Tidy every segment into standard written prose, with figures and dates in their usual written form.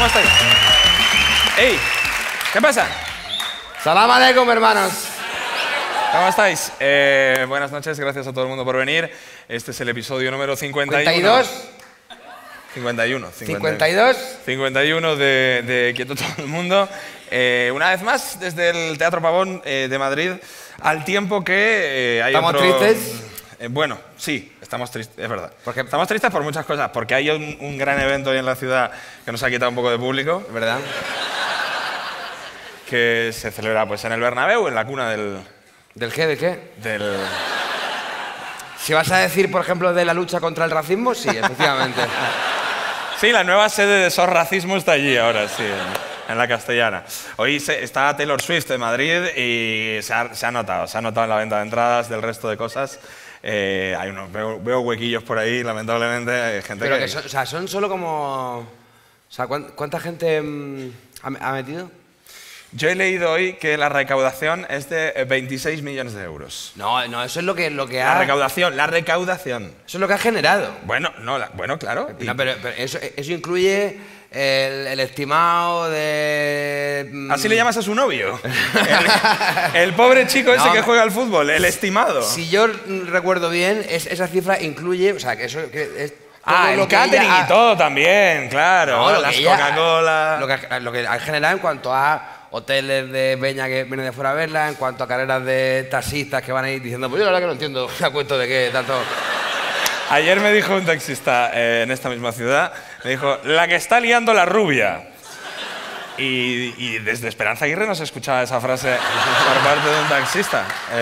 ¿Cómo estáis? ¡Ey! ¿Qué pasa? Salam aleikum, hermanos. ¿Cómo estáis? Buenas noches, gracias a todo el mundo por venir. Este es el episodio número 51. 52. 51 de Quieto Todo el Mundo. Una vez más, desde el Teatro Pavón de Madrid, al tiempo que hay ¿Estamos tristes? Bueno, sí, estamos tristes, es verdad. ¿Por qué? Estamos tristes por muchas cosas, porque hay un gran evento hoy en la ciudad que nos ha quitado un poco de público, ¿Verdad? que se celebra pues, en el Bernabéu, en la cuna ¿Del qué? ¿De qué? del... Si vas a decir, por ejemplo, de la lucha contra el racismo, sí, efectivamente. Sí, la nueva sede de SOS Racismo está allí ahora, sí, en la Castellana. Hoy está Taylor Swift en Madrid y se ha notado en la venta de entradas, del resto de cosas. Hay veo huequillos por ahí, lamentablemente, hay gente Pero que... o sea, son solo como... O sea, ¿cuánta gente ha metido? Yo he leído hoy que la recaudación es de 26 millones de euros. No, eso es lo que La ha... recaudación. Eso es lo que ha generado. Bueno, no, bueno, claro. No, pero eso incluye el estimado de... ¿Así le llamas a su novio? El pobre chico ese que juega al fútbol, el estimado. Si yo recuerdo bien, esa cifra incluye... O sea, que eso que es... El catering y todo también, claro. No, las Coca-Cola... Lo que ha generado en cuanto a hoteles de peña que vienen de fuera a verla, en cuanto a carreras de taxistas que van a ir diciendo, pues yo la verdad que no entiendo a cuento de qué tanto... Ayer me dijo un taxista en esta misma ciudad, me dijo, la que está liando la rubia. Y desde Esperanza Aguirre no se escuchaba esa frase por parte de un taxista.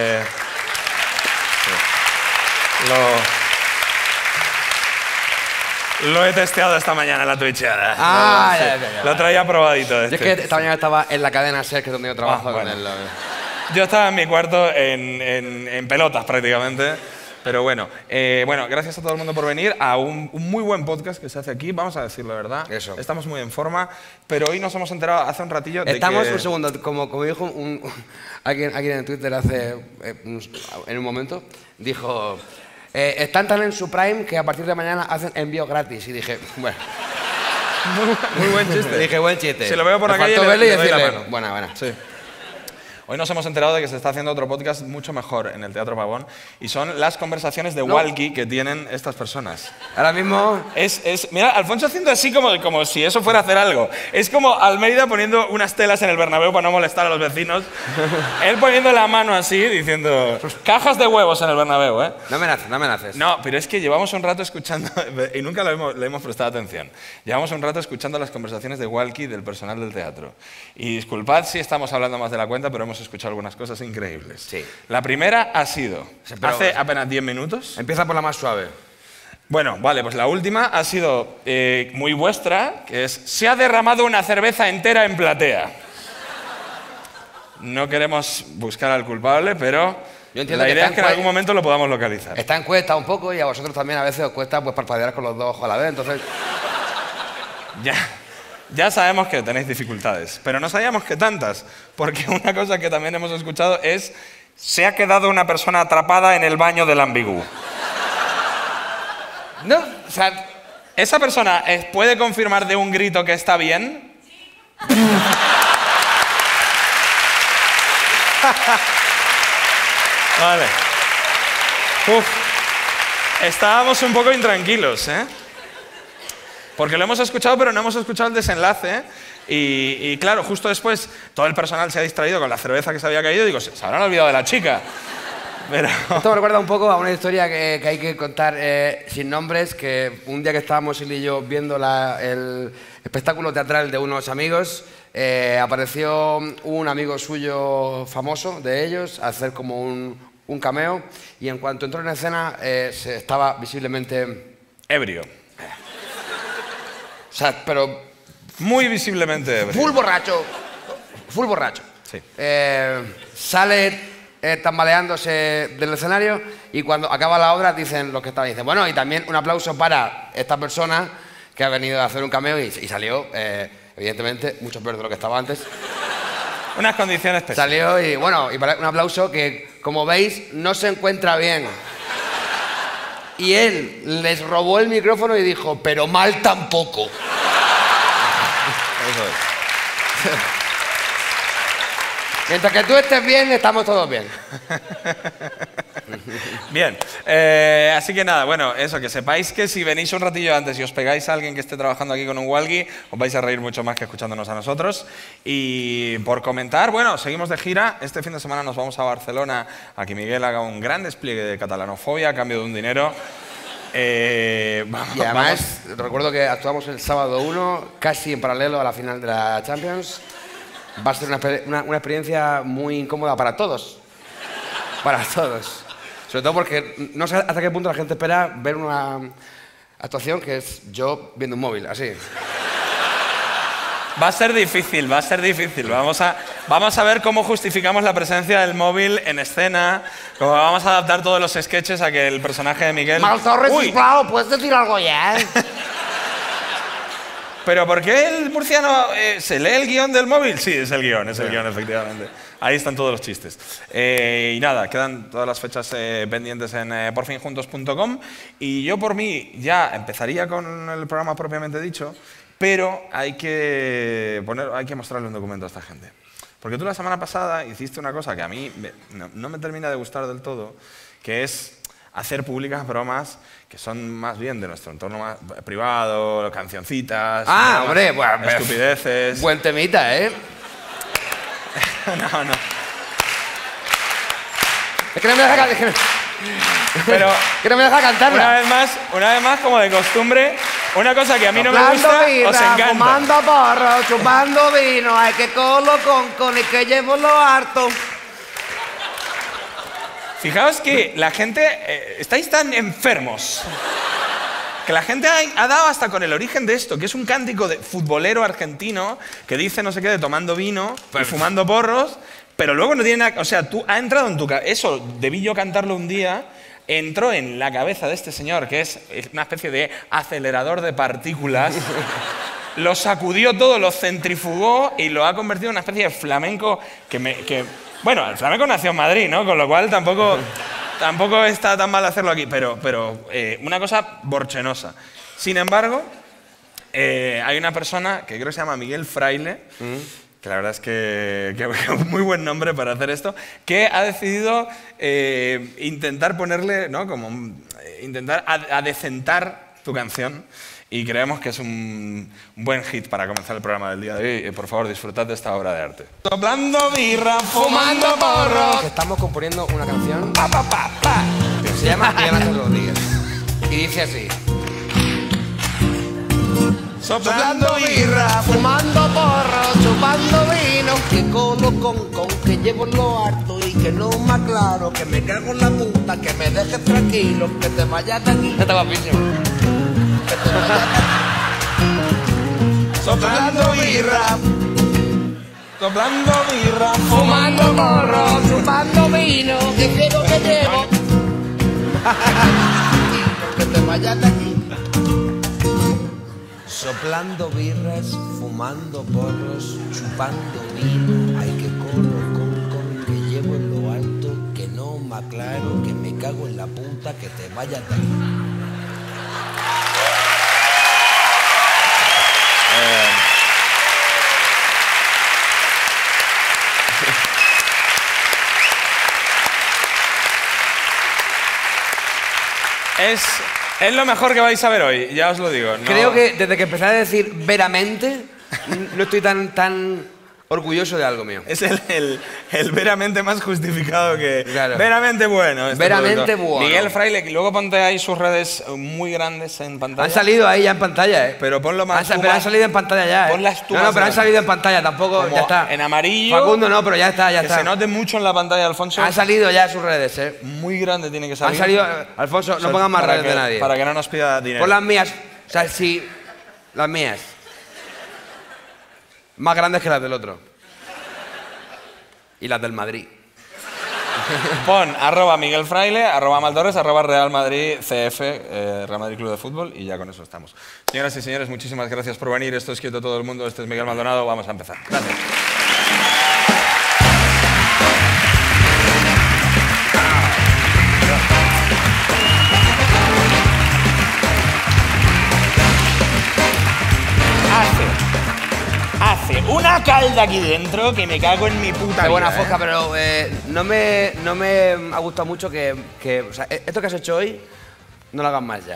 Lo he testeado esta mañana en la twitcheada. Ya. Lo traía probadito. Yo es que esta mañana estaba en la cadena SER, que es donde yo trabajo con él. Yo estaba en mi cuarto en pelotas prácticamente. Pero bueno, gracias a todo el mundo por venir a un muy buen podcast que se hace aquí, vamos a decirlo, la verdad. Eso. Estamos muy en forma, pero hoy nos hemos enterado hace un ratillo de Estamos, que... un segundo, como dijo alguien en Twitter hace en un momento, dijo, están tan en su prime que a partir de mañana hacen envío gratis. Y dije, bueno... Muy buen chiste. Dije, buen chiste. Si lo veo por la calle, verlo y le doy la decirle, mano. buena. Sí. Hoy nos hemos enterado de que se está haciendo otro podcast mucho mejor en el Teatro Pavón y son las conversaciones de walkie que tienen estas personas. Ahora mismo... Mira, Alfonso haciendo así como si eso fuera a hacer algo. Es como Almeida poniendo unas telas en el Bernabéu para no molestar a los vecinos. Él poniendo la mano así, diciendo... Cajas de huevos en el Bernabéu, ¿eh? No me naces. No, pero es que llevamos un rato escuchando, y nunca le hemos prestado atención, llevamos un rato escuchando las conversaciones de walkie del personal del teatro. Y disculpad si estamos hablando más de la cuenta, pero hemos escuchado algunas cosas increíbles. Sí. La primera ha sido, hace apenas 10 minutos. Empieza por la más suave. Bueno, vale, pues la última ha sido muy vuestra, que es, se ha derramado una cerveza entera en platea. No queremos buscar al culpable, pero la idea es que en algún momento lo podamos localizar. Está en cuesta un poco y a vosotros también a veces os cuesta pues parpadear con los dos ojos a la vez, entonces... Ya sabemos que tenéis dificultades, pero no sabíamos que tantas, porque una cosa que también hemos escuchado es se ha quedado una persona atrapada en el baño del ambigú. No, o sea... ¿Esa persona puede confirmar de un grito que está bien? Vale. Estábamos un poco intranquilos, ¿eh? Porque lo hemos escuchado, pero no hemos escuchado el desenlace. Y claro, justo después todo el personal se ha distraído con la cerveza que se había caído y digo, se habrán olvidado de la chica. Pero... Esto me recuerda un poco a una historia que hay que contar sin nombres, que un día que estábamos él y yo viendo el espectáculo teatral de unos amigos, apareció un amigo suyo famoso de ellos a hacer como un cameo y en cuanto entró en escena se estaba visiblemente... ebrio. O sea, pero... Muy visiblemente ebrio. Full borracho. Sí. Sale tambaleándose del escenario y cuando acaba la obra dicen los que estaban, dicen, bueno, y también un aplauso para esta persona que ha venido a hacer un cameo y salió, evidentemente, mucho peor de lo que estaba antes. Unas condiciones pésimas. Salió y, bueno, y para un aplauso que, como veis, no se encuentra bien. Y él les robó el micrófono y dijo, pero mal tampoco. Eso es. Mientras que tú estés bien, estamos todos bien. Bien, así que nada, bueno, eso, que sepáis que si venís un ratillo antes y os pegáis a alguien que esté trabajando aquí con un walkie, os vais a reír mucho más que escuchándonos a nosotros. Y por comentar, bueno, seguimos de gira. Este fin de semana nos vamos a Barcelona a que Miguel haga un gran despliegue de catalanofobia a cambio de un dinero. Y además, recuerdo que actuamos el sábado 1, casi en paralelo a la final de la Champions. Va a ser una experiencia muy incómoda para todos. Para todos. Sobre todo porque no sé hasta qué punto la gente espera ver una actuación que es yo viendo un móvil, así. Va a ser difícil, va a ser difícil. Vamos a ver cómo justificamos la presencia del móvil en escena, cómo vamos a adaptar todos los sketches a que el personaje de Miguel... Mal Torres, sisplau, ¿puedes decir algo ya? ¿Pero por qué el murciano se lee el guión del móvil? Sí, es el guión, efectivamente. Ahí están todos los chistes. Y nada, quedan todas las fechas pendientes en porfinjuntos.com. Y yo por mí ya empezaría con el programa propiamente dicho, pero hay que mostrarle un documento a esta gente. Porque tú la semana pasada hiciste una cosa que a mí no me termina de gustar del todo, que es hacer públicas bromas que son más bien de nuestro entorno más privado, cancioncitas, hombre, bueno, estupideces. Buen temita, ¿eh? No. Es que no me deja, Pero que no me deja cantarla. Una vez más, como de costumbre, una cosa que a mí no me gusta, birra, os encanta. Fumando porro, chupando vino, hay que colo con y que llevo lo harto. Fijaos que la gente... estáis tan enfermos que la gente ha dado hasta con el origen de esto, que es un cántico de futbolero argentino que dice no sé qué de tomando vino y fumando porros, pero luego no tiene nada... O sea, tú ha entrado en tu cabeza... Eso, debí yo cantarlo un día, entró en la cabeza de este señor, que es una especie de acelerador de partículas, lo sacudió todo, lo centrifugó y lo ha convertido en una especie de flamenco bueno, el flamenco nació en Madrid, ¿no? Con lo cual tampoco está tan mal hacerlo aquí, pero una cosa borchenosa. Sin embargo, hay una persona que creo que se llama Miguel Fraile, que la verdad es que muy buen nombre para hacer esto, que ha decidido intentar ponerle, ¿no? Intentar adecentar tu canción. Y creemos que es un buen hit para comenzar el programa del día de hoy. Por favor, disfrutad de esta obra de arte. Soplando birra, fumando porros. Estamos componiendo una canción que se llama Jonathan Rodríguez. Y dice así. Soplando birra, fumando porros, chupando vino, que colo con que llevo lo harto y que no me aclaro, que me cago en la puta, que me dejes tranquilo, que te vayas de aquí. Está guapísimo. Soplando birra, fumando porro, chupando vino, que quiero que llevo. Que te vayas de aquí. Soplando birras, fumando porros, chupando vino, hay que con que llevo en lo alto, que no me aclaro, que me cago en la puta, que te vayas de aquí. Es lo mejor que vais a ver hoy, ya os lo digo. No. Creo que desde que empecé a decir veramente, no estoy tan orgulloso de algo mío. Es el veramente más justificado que... Claro. Veramente bueno. Veramente bueno. Miguel Fraile, luego ponte ahí sus redes muy grandes en pantalla. Han salido ahí ya en pantalla, ¿eh? Pero ponlo más... Pero han salido en pantalla ya, ¿eh? Ponlas tú. No, pero han salido en pantalla, tampoco, ya está. En amarillo. Facundo no, pero ya está. Que se note mucho en la pantalla, Alfonso. Han salido ya sus redes, ¿eh? Muy grande tiene que salir. Han salido... Alfonso, no pongas más redes de nadie. Para que no nos pida dinero. Pon las mías. O sea, sí, las mías. Más grandes que las del otro. Y las del Madrid. Pon @Miguel Fraile, @Maltorres, @Real Madrid CF, Real Madrid Club de Fútbol, y ya con eso estamos. Señoras y señores, muchísimas gracias por venir. Esto es Quieto Todo el Mundo. Este es Miguel Maldonado. Vamos a empezar. Gracias. una calda aquí dentro que me cago en mi puta Qué buena vida, fosca, pero no me ha gustado mucho que o sea, esto que has hecho hoy, no lo hagas más ya.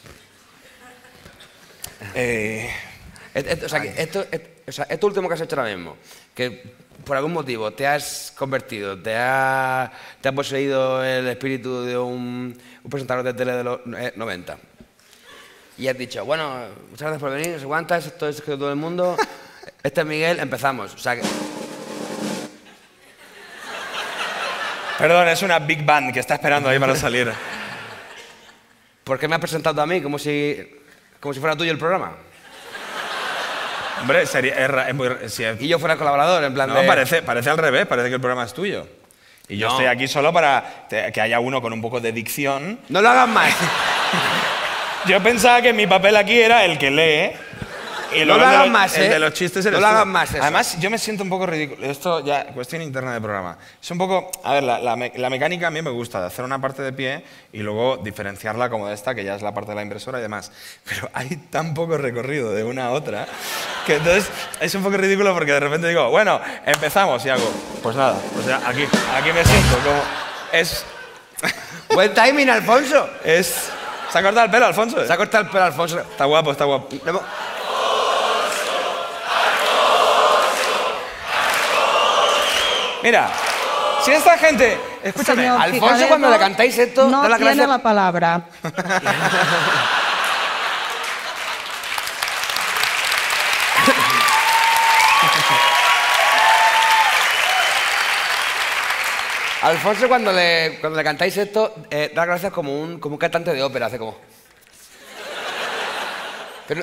O sea, esto último que has hecho ahora mismo, que por algún motivo te has convertido, te ha poseído el espíritu de un presentador de tele de los 90. Y has dicho, bueno, muchas gracias por venir, no sé cuántas, esto es que todo el mundo. Este es Miguel, empezamos. O sea que... Perdón, es una big band que está esperando ahí para salir. ¿Por qué me has presentado a mí como si fuera tuyo el programa? Hombre, es muy... Y yo fuera el colaborador, en plan No, de... parece al revés, parece que el programa es tuyo. Y yo estoy aquí solo para que haya uno con un poco de dicción. No lo hagas más. Yo pensaba que mi papel aquí era el que lee. Y no lo hagas más, el de los chistes eres no lo tú. hagas más, eso. Además, yo me siento un poco ridículo. Esto ya, cuestión interna del programa. Es un poco... A ver, la mecánica a mí me gusta, de hacer una parte de pie y luego diferenciarla como de esta, que ya es la parte de la impresora y demás. Pero hay tan poco recorrido de una a otra que entonces es un poco ridículo porque de repente digo, bueno, empezamos y hago... Pues nada, o sea, aquí me siento como... Es... Buen timing, Alfonso. ¿Se ha cortado el pelo, Alfonso? Se ha cortado el pelo, Alfonso. Está guapo, está guapo. Mira, si esta gente... Escúchame, Señor Alfonso, Cicadedo, cuando le cantáis esto, no da la tiene gracia... la palabra. Alfonso, cuando le cantáis esto, da gracias como un cantante de ópera, hace como... Pero...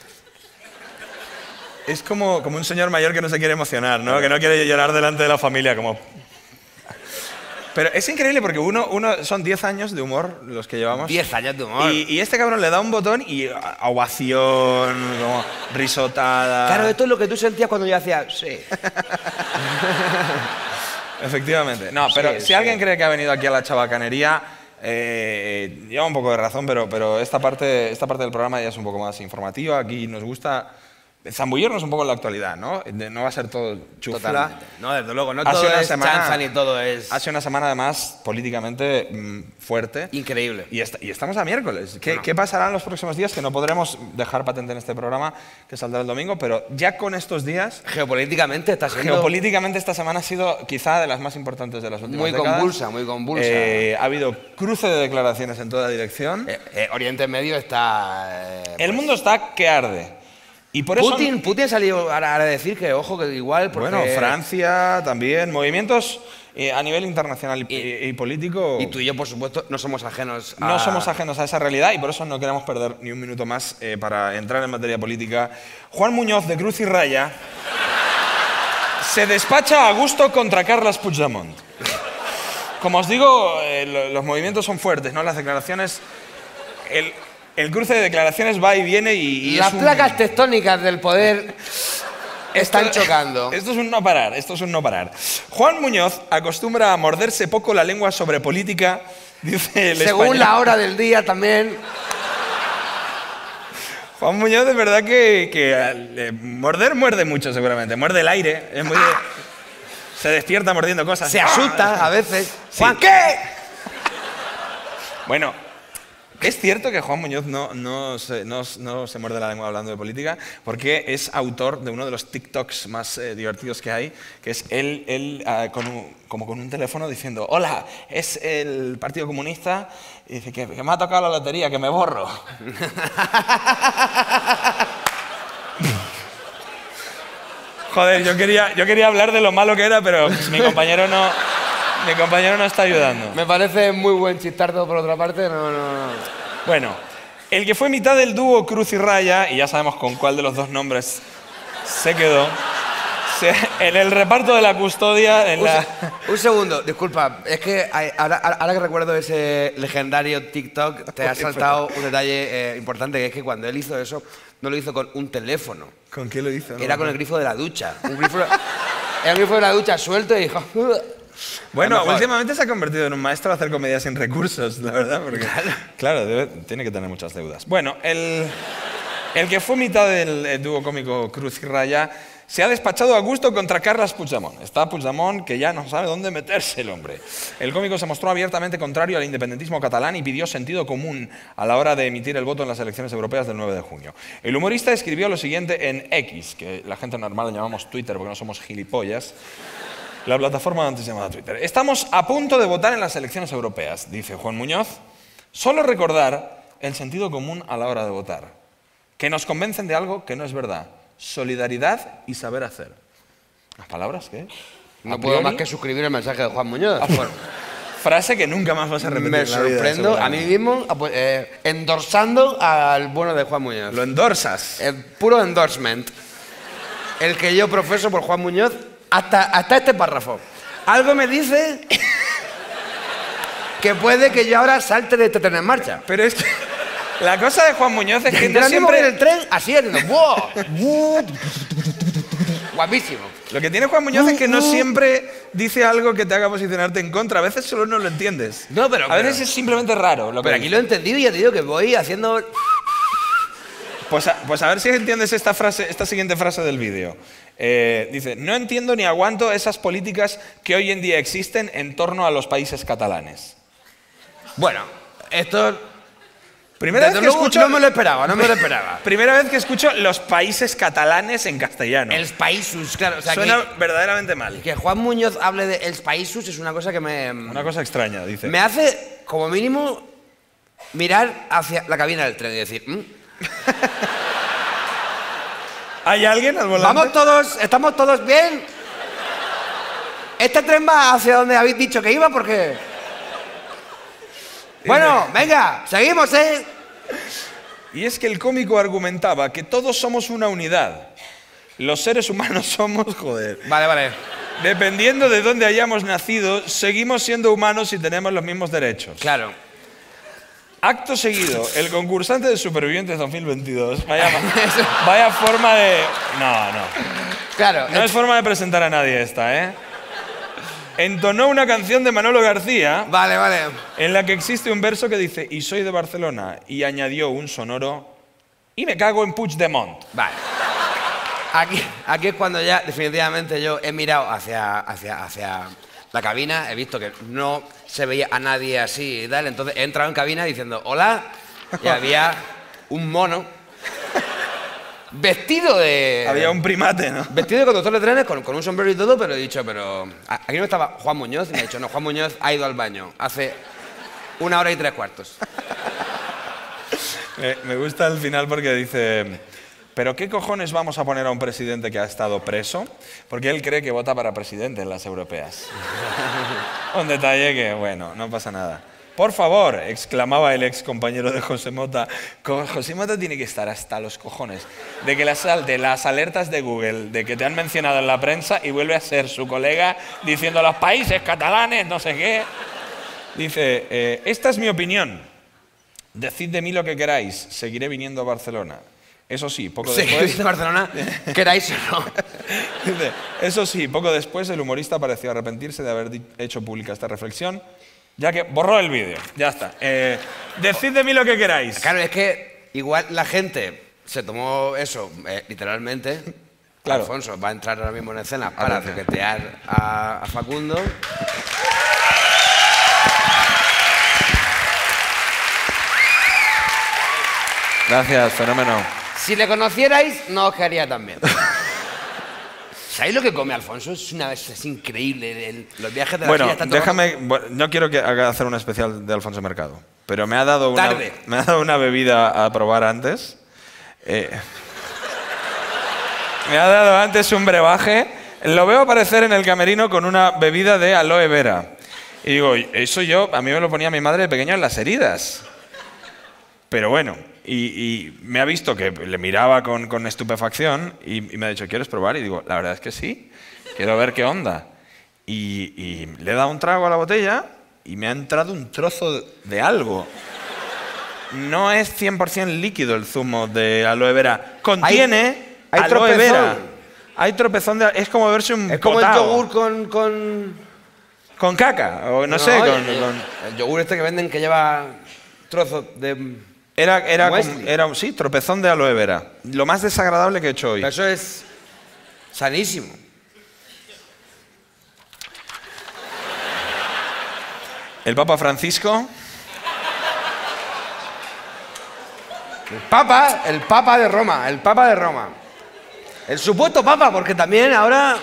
Es como un señor mayor que no se quiere emocionar, ¿no? Que no quiere llorar delante de la familia, como... Pero es increíble porque son 10 años de humor los que llevamos. 10 años de humor. Y este cabrón le da un botón y ovación, como risotada... Claro, esto es lo que tú sentías cuando yo hacía... Sí. Efectivamente. No, pero Sí, si sí. alguien cree que ha venido aquí a la chabacanería, lleva un poco de razón, pero esta parte del programa ya es un poco más informativa. Aquí nos gusta zambullirnos un poco en la actualidad, ¿no? No va a ser todo chufla. Totalmente. No, desde luego, no Ha todo sido una es semana- chanza ni todo es... Ha sido una semana además políticamente fuerte. Increíble. Y estamos a miércoles. ¿Qué pasará en los próximos días? Que no podremos dejar patente en este programa, que saldrá el domingo, pero ya con estos días... Geopolíticamente está siendo... Geopolíticamente esta semana ha sido quizá de las más importantes de las últimas Muy décadas. convulsa, muy convulsa. Ha habido cruce de declaraciones en toda dirección. Oriente Medio está... El mundo está que arde. Y por eso... Putin salió a decir que, ojo, que igual... Porque... Bueno, Francia también, movimientos a nivel internacional y político... Y tú y yo, por supuesto, no somos ajenos a... No somos ajenos a esa realidad y por eso no queremos perder ni un minuto más para entrar en materia política. Juan Muñoz, de Cruz y Raya, se despacha a gusto contra Carles Puigdemont. Como os digo, los movimientos son fuertes, ¿no? Las declaraciones... El cruce de declaraciones va y viene y Las placas tectónicas del poder están chocando. Esto es un no parar, esto es un no parar. Juan Muñoz acostumbra a morderse poco la lengua sobre política, dice el Según español. la hora del día también. Juan Muñoz, de verdad que morder muerde mucho seguramente, muerde el aire, es muy se despierta mordiendo cosas. Se asusta a veces. Sí. ¿Juan qué? Bueno, es cierto que Juan Muñoz no se muerde la lengua hablando de política porque es autor de uno de los TikToks más divertidos que hay, que es él como con un teléfono diciendo «Hola, es el Partido Comunista» y dice que me ha tocado la lotería, que me borro. Joder, yo quería hablar de lo malo que era, pero mi compañero no está ayudando. Me parece muy buen chistardo por otra parte. No. Bueno, el que fue mitad del dúo Cruz y Raya, y ya sabemos con cuál de los dos nombres se quedó, en el reparto de la custodia... Un segundo, disculpa. Es que ahora que recuerdo ese legendario TikTok, te ha saltado un detalle importante, que es que cuando él hizo eso, no lo hizo con un teléfono. ¿Con qué lo hizo? Era con el grifo de la ducha. Era el grifo de la ducha suelto y dijo... Bueno, últimamente se ha convertido en un maestro a hacer comedia sin recursos, la verdad, porque claro, tiene que tener muchas deudas. Bueno, el que fue mitad del dúo cómico Cruz y Raya se ha despachado a gusto contra Carles Puigdemont. Está Puigdemont que ya no sabe dónde meterse el hombre. El cómico se mostró abiertamente contrario al independentismo catalán y pidió sentido común a la hora de emitir el voto en las elecciones europeas del 9 de junio. El humorista escribió lo siguiente en X, que la gente normal le llamamos Twitter porque no somos gilipollas. La plataforma antes llamada Twitter. Estamos a punto de votar en las elecciones europeas, dice Juan Muñoz. Solo recordar el sentido común a la hora de votar. Que nos convencen de algo que no es verdad. Solidaridad y saber hacer. ¿Las palabras qué? No puedo más que suscribir el mensaje de Juan Muñoz. Frase que nunca más vas a repetir. Me sorprendo a mí mismo endorsando al bueno de Juan Muñoz. Lo endorsas. El puro endorsement. El que yo profeso por Juan Muñoz hasta este párrafo. Algo me dice que puede que yo ahora salte de este tren en marcha. Pero es que la cosa de Juan Muñoz es que no siempre... siempre... en el tren así, ¡wow! Guapísimo. Lo que tiene Juan Muñoz es que no siempre dice algo que te haga posicionarte en contra. A veces solo no lo entiendes. No, pero... A veces es simplemente raro. Pero aquí lo he entendido y ya te digo que voy haciendo... Pues a ver si entiendes esta siguiente frase del vídeo. Dice, no entiendo ni aguanto esas políticas que hoy en día existen en torno a los países catalanes. Bueno, esto... Primera vez que escucho... No me lo esperaba, no me lo esperaba. Primera vez que escucho los países catalanes en castellano. Els països, claro. O sea, suena verdaderamente mal. Que Juan Muñoz hable de els països es una cosa que me... Una cosa extraña, dice. Me hace, como mínimo, mirar hacia la cabina del tren y decir... ¿Hay alguien al volante? Vamos todos, ¿estamos todos bien? ¿Este tren va hacia donde habéis dicho que iba? Porque... Bueno, venga, seguimos, ¿eh? Y es que el cómico argumentaba que todos somos una unidad. Los seres humanos somos, joder. Vale. Dependiendo de dónde hayamos nacido, seguimos siendo humanos y tenemos los mismos derechos. Claro. Acto seguido, el concursante de Supervivientes 2022. Vaya forma de... No. Claro. No es forma de presentar a nadie esta, ¿eh? Entonó una canción de Manolo García. Vale. En la que existe un verso que dice, y soy de Barcelona, y añadió un sonoro, y me cago en Puigdemont. Vale. Aquí es cuando ya definitivamente yo he mirado hacia la cabina, he visto que no se veía a nadie así y tal, entonces he entrado en cabina diciendo hola, y había un mono vestido de... Había un primate, ¿no? Vestido de conductor de trenes con un sombrero y todo, pero he dicho, pero... Aquí no estaba Juan Muñoz y me ha dicho, no, Juan Muñoz ha ido al baño hace 1 hora y 3/4. Me gusta el final porque dice, ¿pero qué cojones vamos a poner a un presidente que ha estado preso? Porque él cree que vota para presidente en las europeas. Un detalle que, bueno, no pasa nada. Por favor, exclamaba el ex compañero de José Mota. José Mota tiene que estar hasta los cojones de que le salte las alertas de Google de que te han mencionado en la prensa y vuelve a ser su colega diciendo los países catalanes, no sé qué. Dice, esta es mi opinión. Decid de mí lo que queráis, seguiré viniendo a Barcelona. Eso sí, poco después... de Barcelona, queráis o no. Dice, eso sí, poco después el humorista pareció arrepentirse de haber hecho pública esta reflexión, ya que borró el vídeo. Ya está. Decid de mí lo que queráis. Claro, es que igual la gente se tomó eso literalmente. Claro. Alfonso va a entrar ahora mismo en escena para toquetear a Facundo. Gracias, fenómeno. Si le conocierais, no os quedaría tan bien. ¿Sabéis lo que come Alfonso? Es increíble. Los viajes de la Bueno, silla están déjame... No quiero hacer un especial de Alfonso Mercado, pero me ha dado una bebida a probar antes. Me ha dado antes un brebaje. Lo veo aparecer en el camerino con una bebida de aloe vera. Y digo, eso a mí me lo ponía mi madre de pequeño en las heridas. Pero bueno, y me ha visto que le miraba con estupefacción y me ha dicho, ¿quieres probar? Y digo, la verdad es que sí, quiero ver qué onda. Y le he dado un trago a la botella y me ha entrado un trozo de algo. No es 100% líquido el zumo de aloe vera. Contiene aloe vera. Hay tropezón de... Es como beberse un Es como potao. el yogur con caca, o no sé. El yogur este que venden que lleva trozos de... Era sí, tropezón de aloe vera. Lo más desagradable que he hecho hoy. Pero eso es... Sanísimo. El Papa Francisco. El Papa de Roma, el Papa de Roma. El supuesto Papa, porque también ahora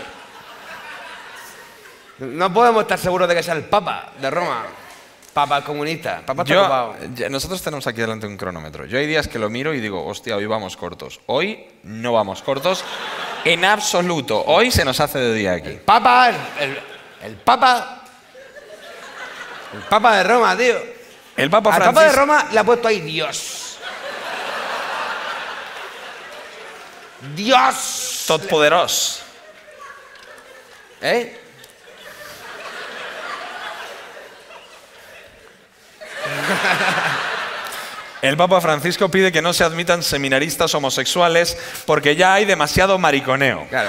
no podemos estar seguros de que sea el Papa de Roma. Papa comunista, Papa está ocupado. Nosotros tenemos aquí delante un cronómetro. Yo hay días que lo miro y digo, hostia, hoy vamos cortos. Hoy no vamos cortos en absoluto. Hoy se nos hace de día aquí. El Papa de Roma, tío. El Papa Al Francisco. Papa de Roma le ha puesto ahí Dios. Dios. Todopoderoso. ¿Eh? El Papa Francisco pide que no se admitan seminaristas homosexuales porque ya hay demasiado mariconeo. Claro.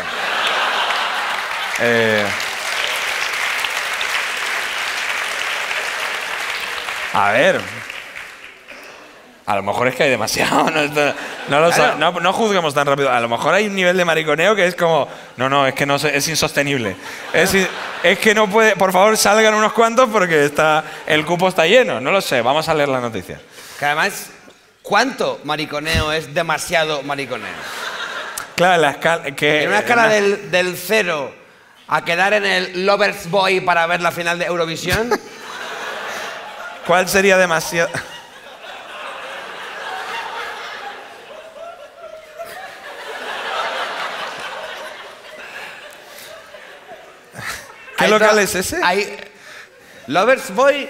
A ver. A lo mejor es que hay demasiado. No juzguemos tan rápido. A lo mejor hay un nivel de mariconeo que es como... No, es que no es insostenible. Es que no puede... Por favor, salgan unos cuantos porque el cupo está lleno. No lo sé. Vamos a leer la noticia. Que además, ¿cuánto mariconeo es demasiado mariconeo? Claro, la escala... En una escala del 0 a quedar en el Lovers Boy para ver la final de Eurovisión... ¿Cuál sería demasiado...? ¿Qué local es ese? Hay Lovers Boy.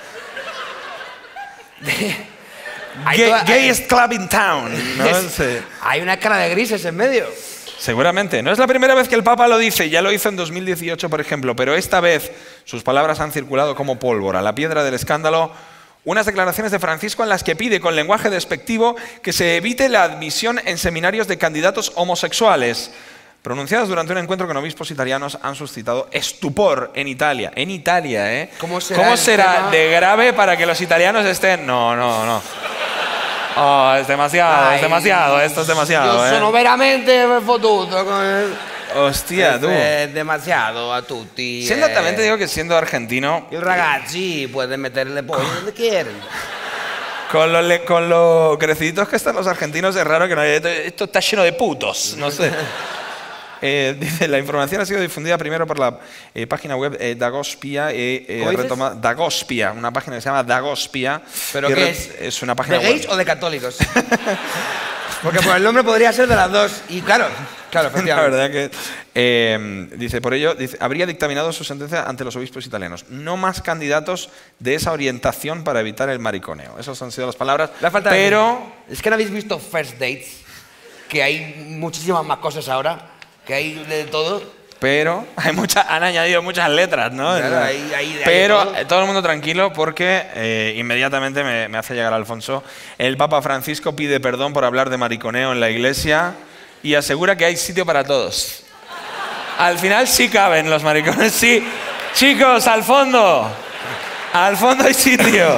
Gayest club in town. ¿No? Sí. Hay una escala de grises en medio. Seguramente. No es la primera vez que el Papa lo dice. Ya lo hizo en 2018, por ejemplo. Pero esta vez sus palabras han circulado como pólvora. La piedra del escándalo. Unas declaraciones de Francisco en las que pide con lenguaje despectivo que se evite la admisión en seminarios de candidatos homosexuales. Pronunciadas durante un encuentro con obispos italianos han suscitado estupor en Italia. En Italia, ¿eh? ¿Cómo será tema? De grave para que los italianos estén...? No. Oh, es demasiado, esto es demasiado, Yo sono veramente fottuto con el... Hostia, tú. Es demasiado a tutti. Siendo, también te digo que siendo argentino... I ragazzi pueden meterle pollo donde quieren. Con lo creciditos que están los argentinos es raro que no haya... Esto está lleno de putos, no sé. Dice, la información ha sido difundida primero por la página web Dagospia, Dagospia, una página que se llama Dagospia. ¿Pero qué es? Es una página ¿De gays o de católicos? Porque por el nombre podría ser de las dos. Y claro, efectivamente. La verdad que... dice, por ello, habría dictaminado su sentencia ante los obispos italianos. No más candidatos de esa orientación para evitar el mariconeo. Esas han sido las palabras. Pero... Es que no habéis visto First Dates, que hay muchísimas más cosas ahora. Que hay de todo. Pero han añadido muchas letras, ¿no? Claro, pero todo el mundo tranquilo porque inmediatamente me hace llegar Alfonso. El Papa Francisco pide perdón por hablar de mariconeo en la iglesia y asegura que hay sitio para todos. Al final sí caben los maricones, sí. Chicos, al fondo. Al fondo hay sitio.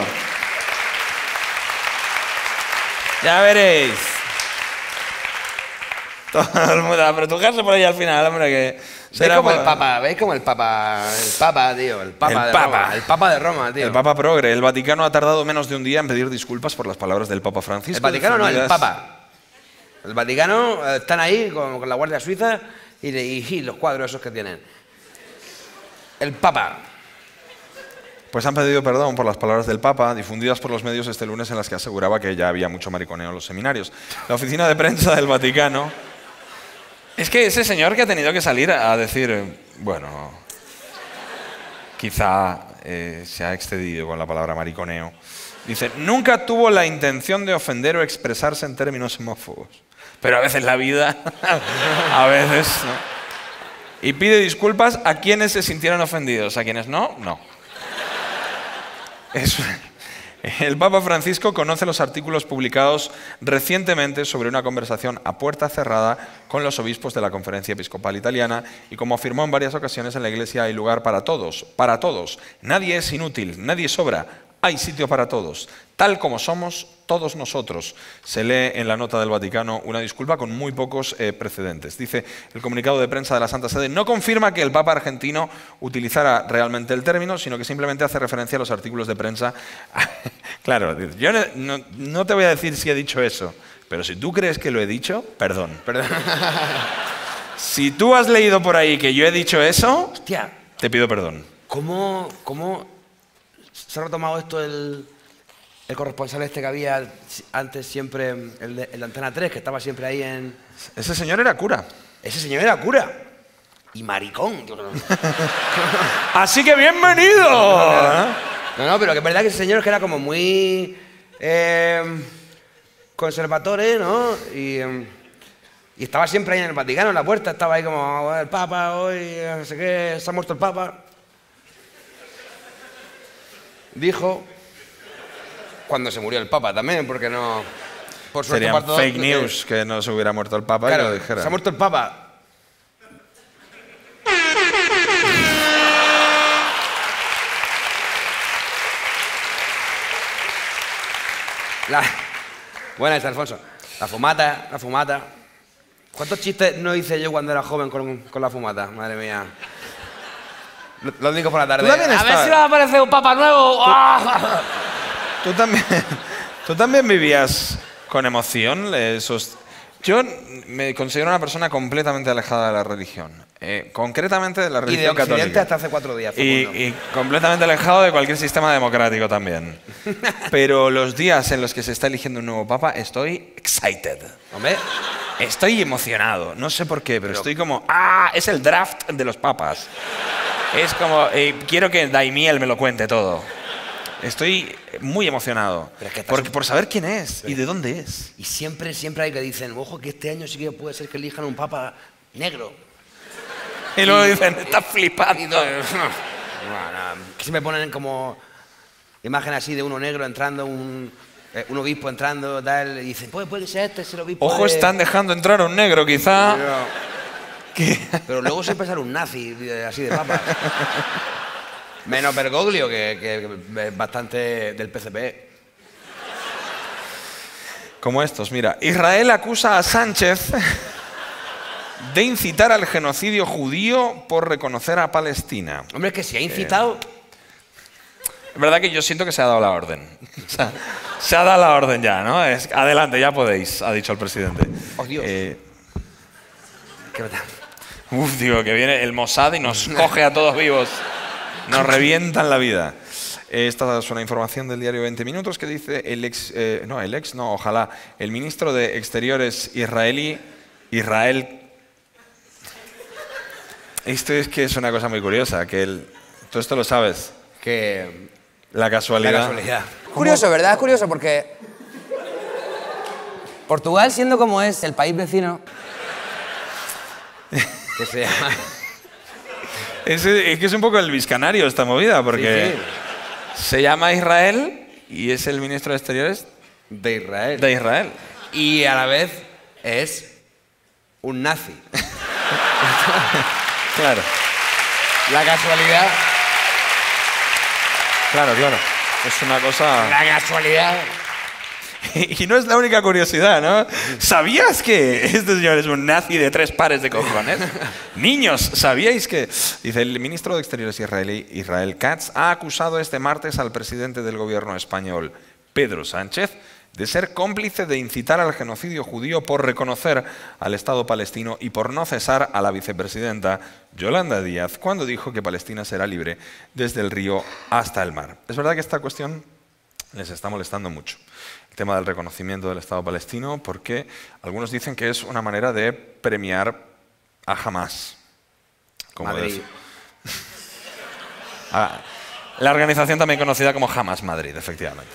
Ya veréis. Todo el mundo a apretujarse por ahí al final, hombre, que... ¿Veis como el Papa? ¿Veis como el Papa, tío? El Papa de Roma, tío. El Papa progre. El Vaticano ha tardado menos de un día en pedir disculpas por las palabras del Papa Francisco. El Vaticano no, el Papa. El Vaticano están ahí con la Guardia Suiza y los cuadros esos que tienen. El Papa. Pues han pedido perdón por las palabras del Papa, difundidas por los medios este lunes, en las que aseguraba que ya había mucho mariconeo en los seminarios. La oficina de prensa del Vaticano... Es que ese señor que ha tenido que salir a decir, bueno, quizá se ha excedido con la palabra mariconeo. Dice, nunca tuvo la intención de ofender o expresarse en términos homófobos. Pero a veces la vida, a veces, ¿no? Y pide disculpas a quienes se sintieron ofendidos, a quienes no. El Papa Francisco conoce los artículos publicados recientemente sobre una conversación a puerta cerrada con los obispos de la Conferencia Episcopal Italiana y, como afirmó en varias ocasiones, en la Iglesia hay lugar para todos, para todos. Nadie es inútil, nadie sobra, hay sitio para todos, tal como somos todos nosotros. Se lee en la nota del Vaticano una disculpa con muy pocos precedentes. Dice el comunicado de prensa de la Santa Sede, no confirma que el Papa argentino utilizara realmente el término, sino que simplemente hace referencia a los artículos de prensa. Claro, yo no te voy a decir si he dicho eso, pero si tú crees que lo he dicho, perdón. Si tú has leído por ahí que yo he dicho eso, hostia, te pido perdón. ¿Cómo se ha retomado esto el corresponsal este que había antes siempre, el de Antena 3, que estaba siempre ahí en... Ese señor era cura. Ese señor era cura. Y maricón. Así que bienvenido. No, pero que es verdad que ese señor que era como muy conservatore, ¿no? Y estaba siempre ahí en el Vaticano, en la puerta, estaba ahí como, el Papa hoy, no sé qué, se ha muerto el Papa. Dijo, cuando se murió el Papa también, porque no... Por suerte, serían fake news que no se hubiera muerto el Papa, claro, y lo dijera. Se ha muerto el Papa. Buena esta, Alfonso. La fumata. ¿Cuántos chistes no hice yo cuando era joven con la fumata? Madre mía. Lo digo por la tarde. A ver si va a aparecer un Papa nuevo. ¿Tú también vivías con emoción esos... Yo me considero una persona completamente alejada de la religión. Concretamente de la religión católica. Y de Occidente hasta hace 4 días. Y completamente alejado de cualquier sistema democrático también. Pero los días en los que se está eligiendo un nuevo papa, estoy excited. Hombre. Estoy emocionado. No sé por qué, pero estoy como... ¡Ah! Es el draft de los papas. Es como... quiero que Daimiel me lo cuente todo. Estoy muy emocionado por saber quién es y de dónde es. Y siempre hay que dicen, ojo, que este año sí que puede ser que elijan un papa negro. Y luego dicen, estás flipando. Que se me ponen como imágenes así de uno negro entrando, un obispo entrando, tal, y dicen, puede ser este, es el obispo. Ojo, están dejando entrar a un negro, quizá. Pero luego siempre sale un nazi así de papa. Menos Bergoglio, que es bastante del PCP. Como estos, mira. Israel acusa a Sánchez de incitar al genocidio judío por reconocer a Palestina. Hombre, es que si ha incitado... Es verdad que yo siento que se ha dado la orden. O sea, se ha dado la orden ya, ¿no? Adelante, ya podéis, ha dicho el presidente. ¡Oh, Dios! ¿Qué verdad? Uf, digo, que viene el Mossad y nos coge a todos vivos. Nos revientan la vida. Esta es una información del diario 20 Minutos que dice ojalá, el ministro de Exteriores israelí, Esto es que es una cosa muy curiosa, que tú esto lo sabes. Que... La casualidad. Curioso, ¿verdad? Es curioso porque Portugal, siendo como es el país vecino... que se llama... Es que es un poco el biscanario esta movida, porque se llama Israel y es el ministro de Exteriores de Israel. De Israel. Y a la vez es un nazi. Claro. La casualidad. Claro. Es una cosa... La casualidad. Y no es la única curiosidad, ¿no? ¿Sabías que este señor es un nazi de 3 pares de cojones? Niños, ¿sabíais que...? Dice, el ministro de Exteriores israelí, Israel Katz, ha acusado este martes al presidente del gobierno español, Pedro Sánchez, de ser cómplice de incitar al genocidio judío por reconocer al Estado palestino y por no cesar a la vicepresidenta Yolanda Díaz cuando dijo que Palestina será libre desde el río hasta el mar. Es verdad que esta cuestión les está molestando mucho. El tema del reconocimiento del Estado palestino, porque algunos dicen que es una manera de premiar a Hamás. Madrid. La organización también conocida como Hamás Madrid, efectivamente.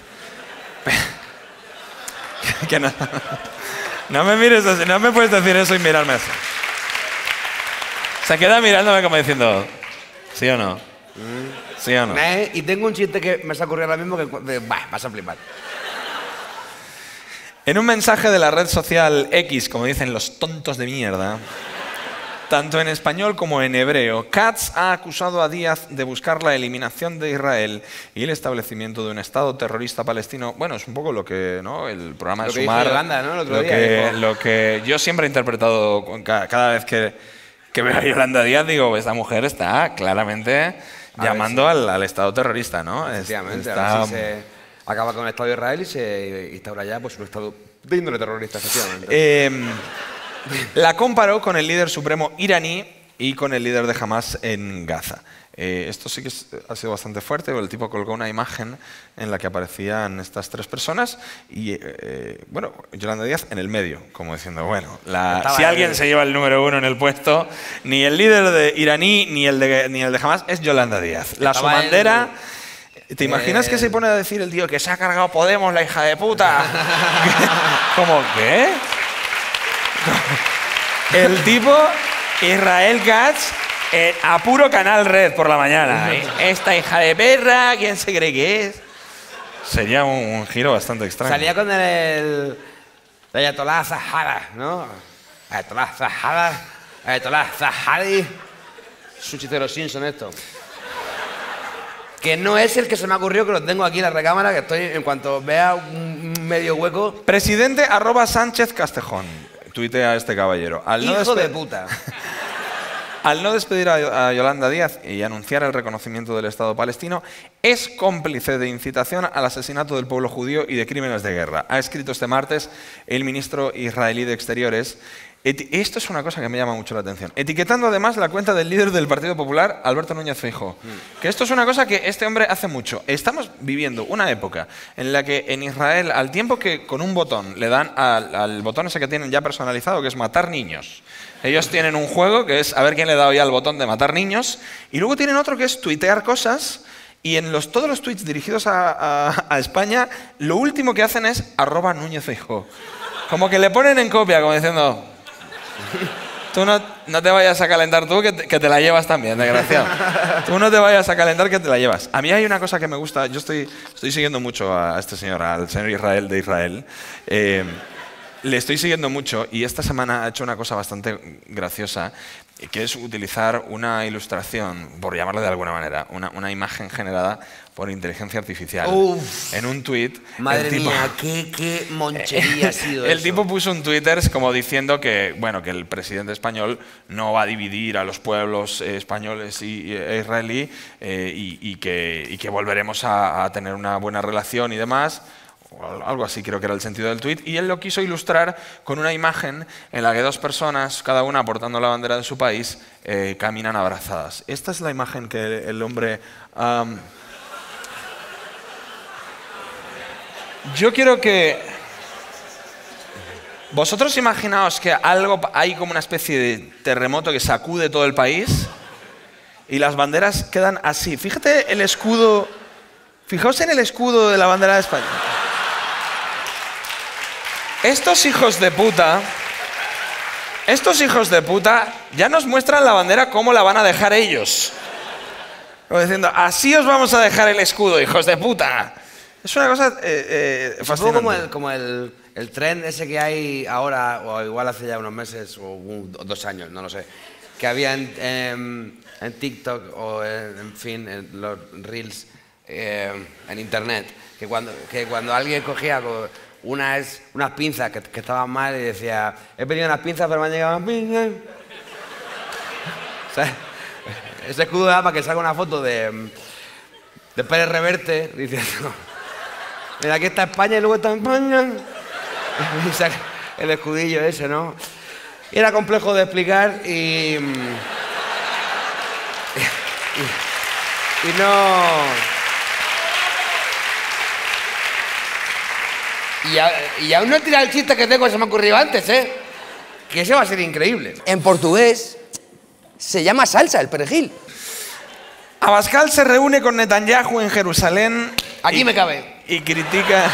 Que no me mires así, no me puedes decir eso y mirarme así. Se queda mirándome como diciendo, ¿sí o no? ¿Sí o no? Y tengo un chiste que me se ha ocurrido ahora mismo que vas a flipar. En un mensaje de la red social X, como dicen los tontos de mierda, tanto en español como en hebreo. Katz ha acusado a Díaz de buscar la eliminación de Israel y el establecimiento de un Estado terrorista palestino. Bueno, es un poco lo que, ¿no? El programa de Sumar, Yolanda, ¿no? El otro día, lo que yo siempre he interpretado cada vez que veo a Yolanda Díaz, digo, esta mujer está claramente llamando al Estado terrorista, ¿no? Efectivamente, a ver si se acaba con el Estado de Israel y se instaura ya pues, un Estado de índole terrorista, efectivamente. La comparó con el líder supremo iraní y con el líder de Hamas en Gaza. Esto sí que ha sido bastante fuerte, el tipo colgó una imagen en la que aparecían estas tres personas y, bueno, Yolanda Díaz en el medio, como diciendo, bueno, si alguien se lleva el número 1 en el puesto, ni el líder de iraní ni el de Hamas es Yolanda Díaz. Su bandera... ¿Te imaginas que se pone a decir el tío que se ha cargado Podemos, la hija de puta? ¿Cómo qué? El tipo, Israel Katz, a puro Canal Red por la mañana. Esta hija de perra, ¿quién se cree que es? Sería un giro bastante extraño. Salía con el Ayatollah Zahara, ¿no? Ayatollah Zahara, Ayatollah Zahari. Es un chistero Simpson esto. Que no es el que se me ocurrió, que lo tengo aquí en la recámara, que estoy, en cuanto vea un medio hueco... Presidente @Sánchez Castejón. Tuitea este caballero. Hijo de puta. Al no despedir a Yolanda Díaz y anunciar el reconocimiento del Estado palestino, es cómplice de incitación al asesinato del pueblo judío y de crímenes de guerra. Ha escrito este martes el ministro israelí de Exteriores. Esto es una cosa que me llama mucho la atención. Etiquetando además la cuenta del líder del Partido Popular, Alberto Núñez Feijóo. Que esto es una cosa que este hombre hace mucho. Estamos viviendo una época en la que en Israel, al tiempo que con un botón le dan al botón ese que tienen ya personalizado, que es matar niños. Ellos tienen un juego que es a ver quién le da hoy al botón de matar niños. Y luego tienen otro que es tuitear cosas. Y en todos los tweets dirigidos a España, lo último que hacen es @Núñez Feijóo. Como que le ponen en copia, como diciendo... Tú no te vayas a calentar tú, que te la llevas también, desgraciado. Tú no te vayas a calentar, que te la llevas. A mí hay una cosa que me gusta. Yo estoy siguiendo mucho a este señor, al señor Israel de Israel. Le estoy siguiendo mucho y esta semana ha hecho una cosa bastante graciosa, que es utilizar una ilustración, por llamarlo de alguna manera, una imagen generada por inteligencia artificial. Uf. En un tuit. Madre mía, qué monchería ha sido eso. El tipo puso un Twitter como diciendo que, bueno, que el presidente español no va a dividir a los pueblos españoles e israelí y que volveremos a tener una buena relación y demás. Algo así creo que era el sentido del tuit, y él lo quiso ilustrar con una imagen en la que dos personas, cada una portando la bandera de su país, caminan abrazadas. Esta es la imagen que el hombre... Yo quiero que... Vosotros imaginaos que hay como una especie de terremoto que sacude todo el país y las banderas quedan así. Fíjate el escudo... Fijaos en el escudo de la bandera de España. Estos hijos de puta ya nos muestran la bandera cómo la van a dejar ellos. Como diciendo, así os vamos a dejar el escudo, hijos de puta. Es una cosa fascinante. Como el tren ese que hay ahora, o igual hace ya unos meses o 2 años, no lo sé, que había en TikTok o en fin, en los Reels, en Internet, que cuando alguien cogía unas pinzas que estaban mal y decía, he pedido unas pinzas pero me han llegado unas pinzas. O sea, ese escudo da para que salga una foto de Pérez Reverte diciendo, mira, aquí está España y luego está España. Y saca el escudillo ese, ¿no? Y era complejo de explicar y no... Y aún no he tirado el chiste que tengo que se me ha ocurrido antes, ¿eh? Que ese va a ser increíble. En portugués se llama salsa el perejil. Abascal se reúne con Netanyahu en Jerusalén. Aquí me cabe. Y critica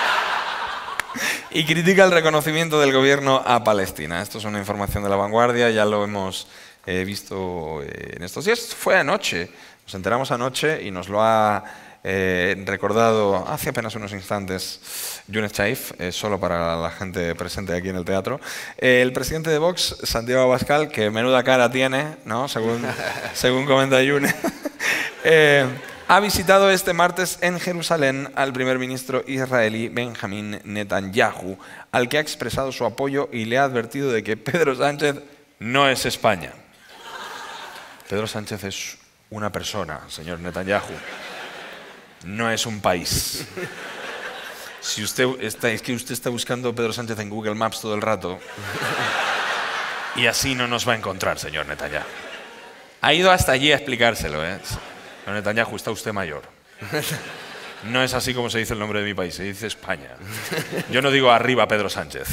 el reconocimiento del gobierno a Palestina. Esto es una información de La Vanguardia, ya lo hemos visto en estos días. Fue anoche, nos enteramos anoche y nos lo ha recordado hace apenas unos instantes Younes Chaif, solo para la gente presente aquí en el teatro. El presidente de Vox, Santiago Abascal, que menuda cara tiene, ¿no? según comenta Younes, ha visitado este martes en Jerusalén al primer ministro israelí Benjamín Netanyahu, al que ha expresado su apoyo y le ha advertido de que Pedro Sánchez no es España. Pedro Sánchez es una persona, señor Netanyahu. No es un país. Si es que usted está buscando Pedro Sánchez en Google Maps todo el rato y así no nos va a encontrar, señor Netanyahu. Ha ido hasta allí a explicárselo, ¿eh? Señor Netanyahu, está usted mayor. No es así como se dice el nombre de mi país, se dice España. Yo no digo arriba Pedro Sánchez.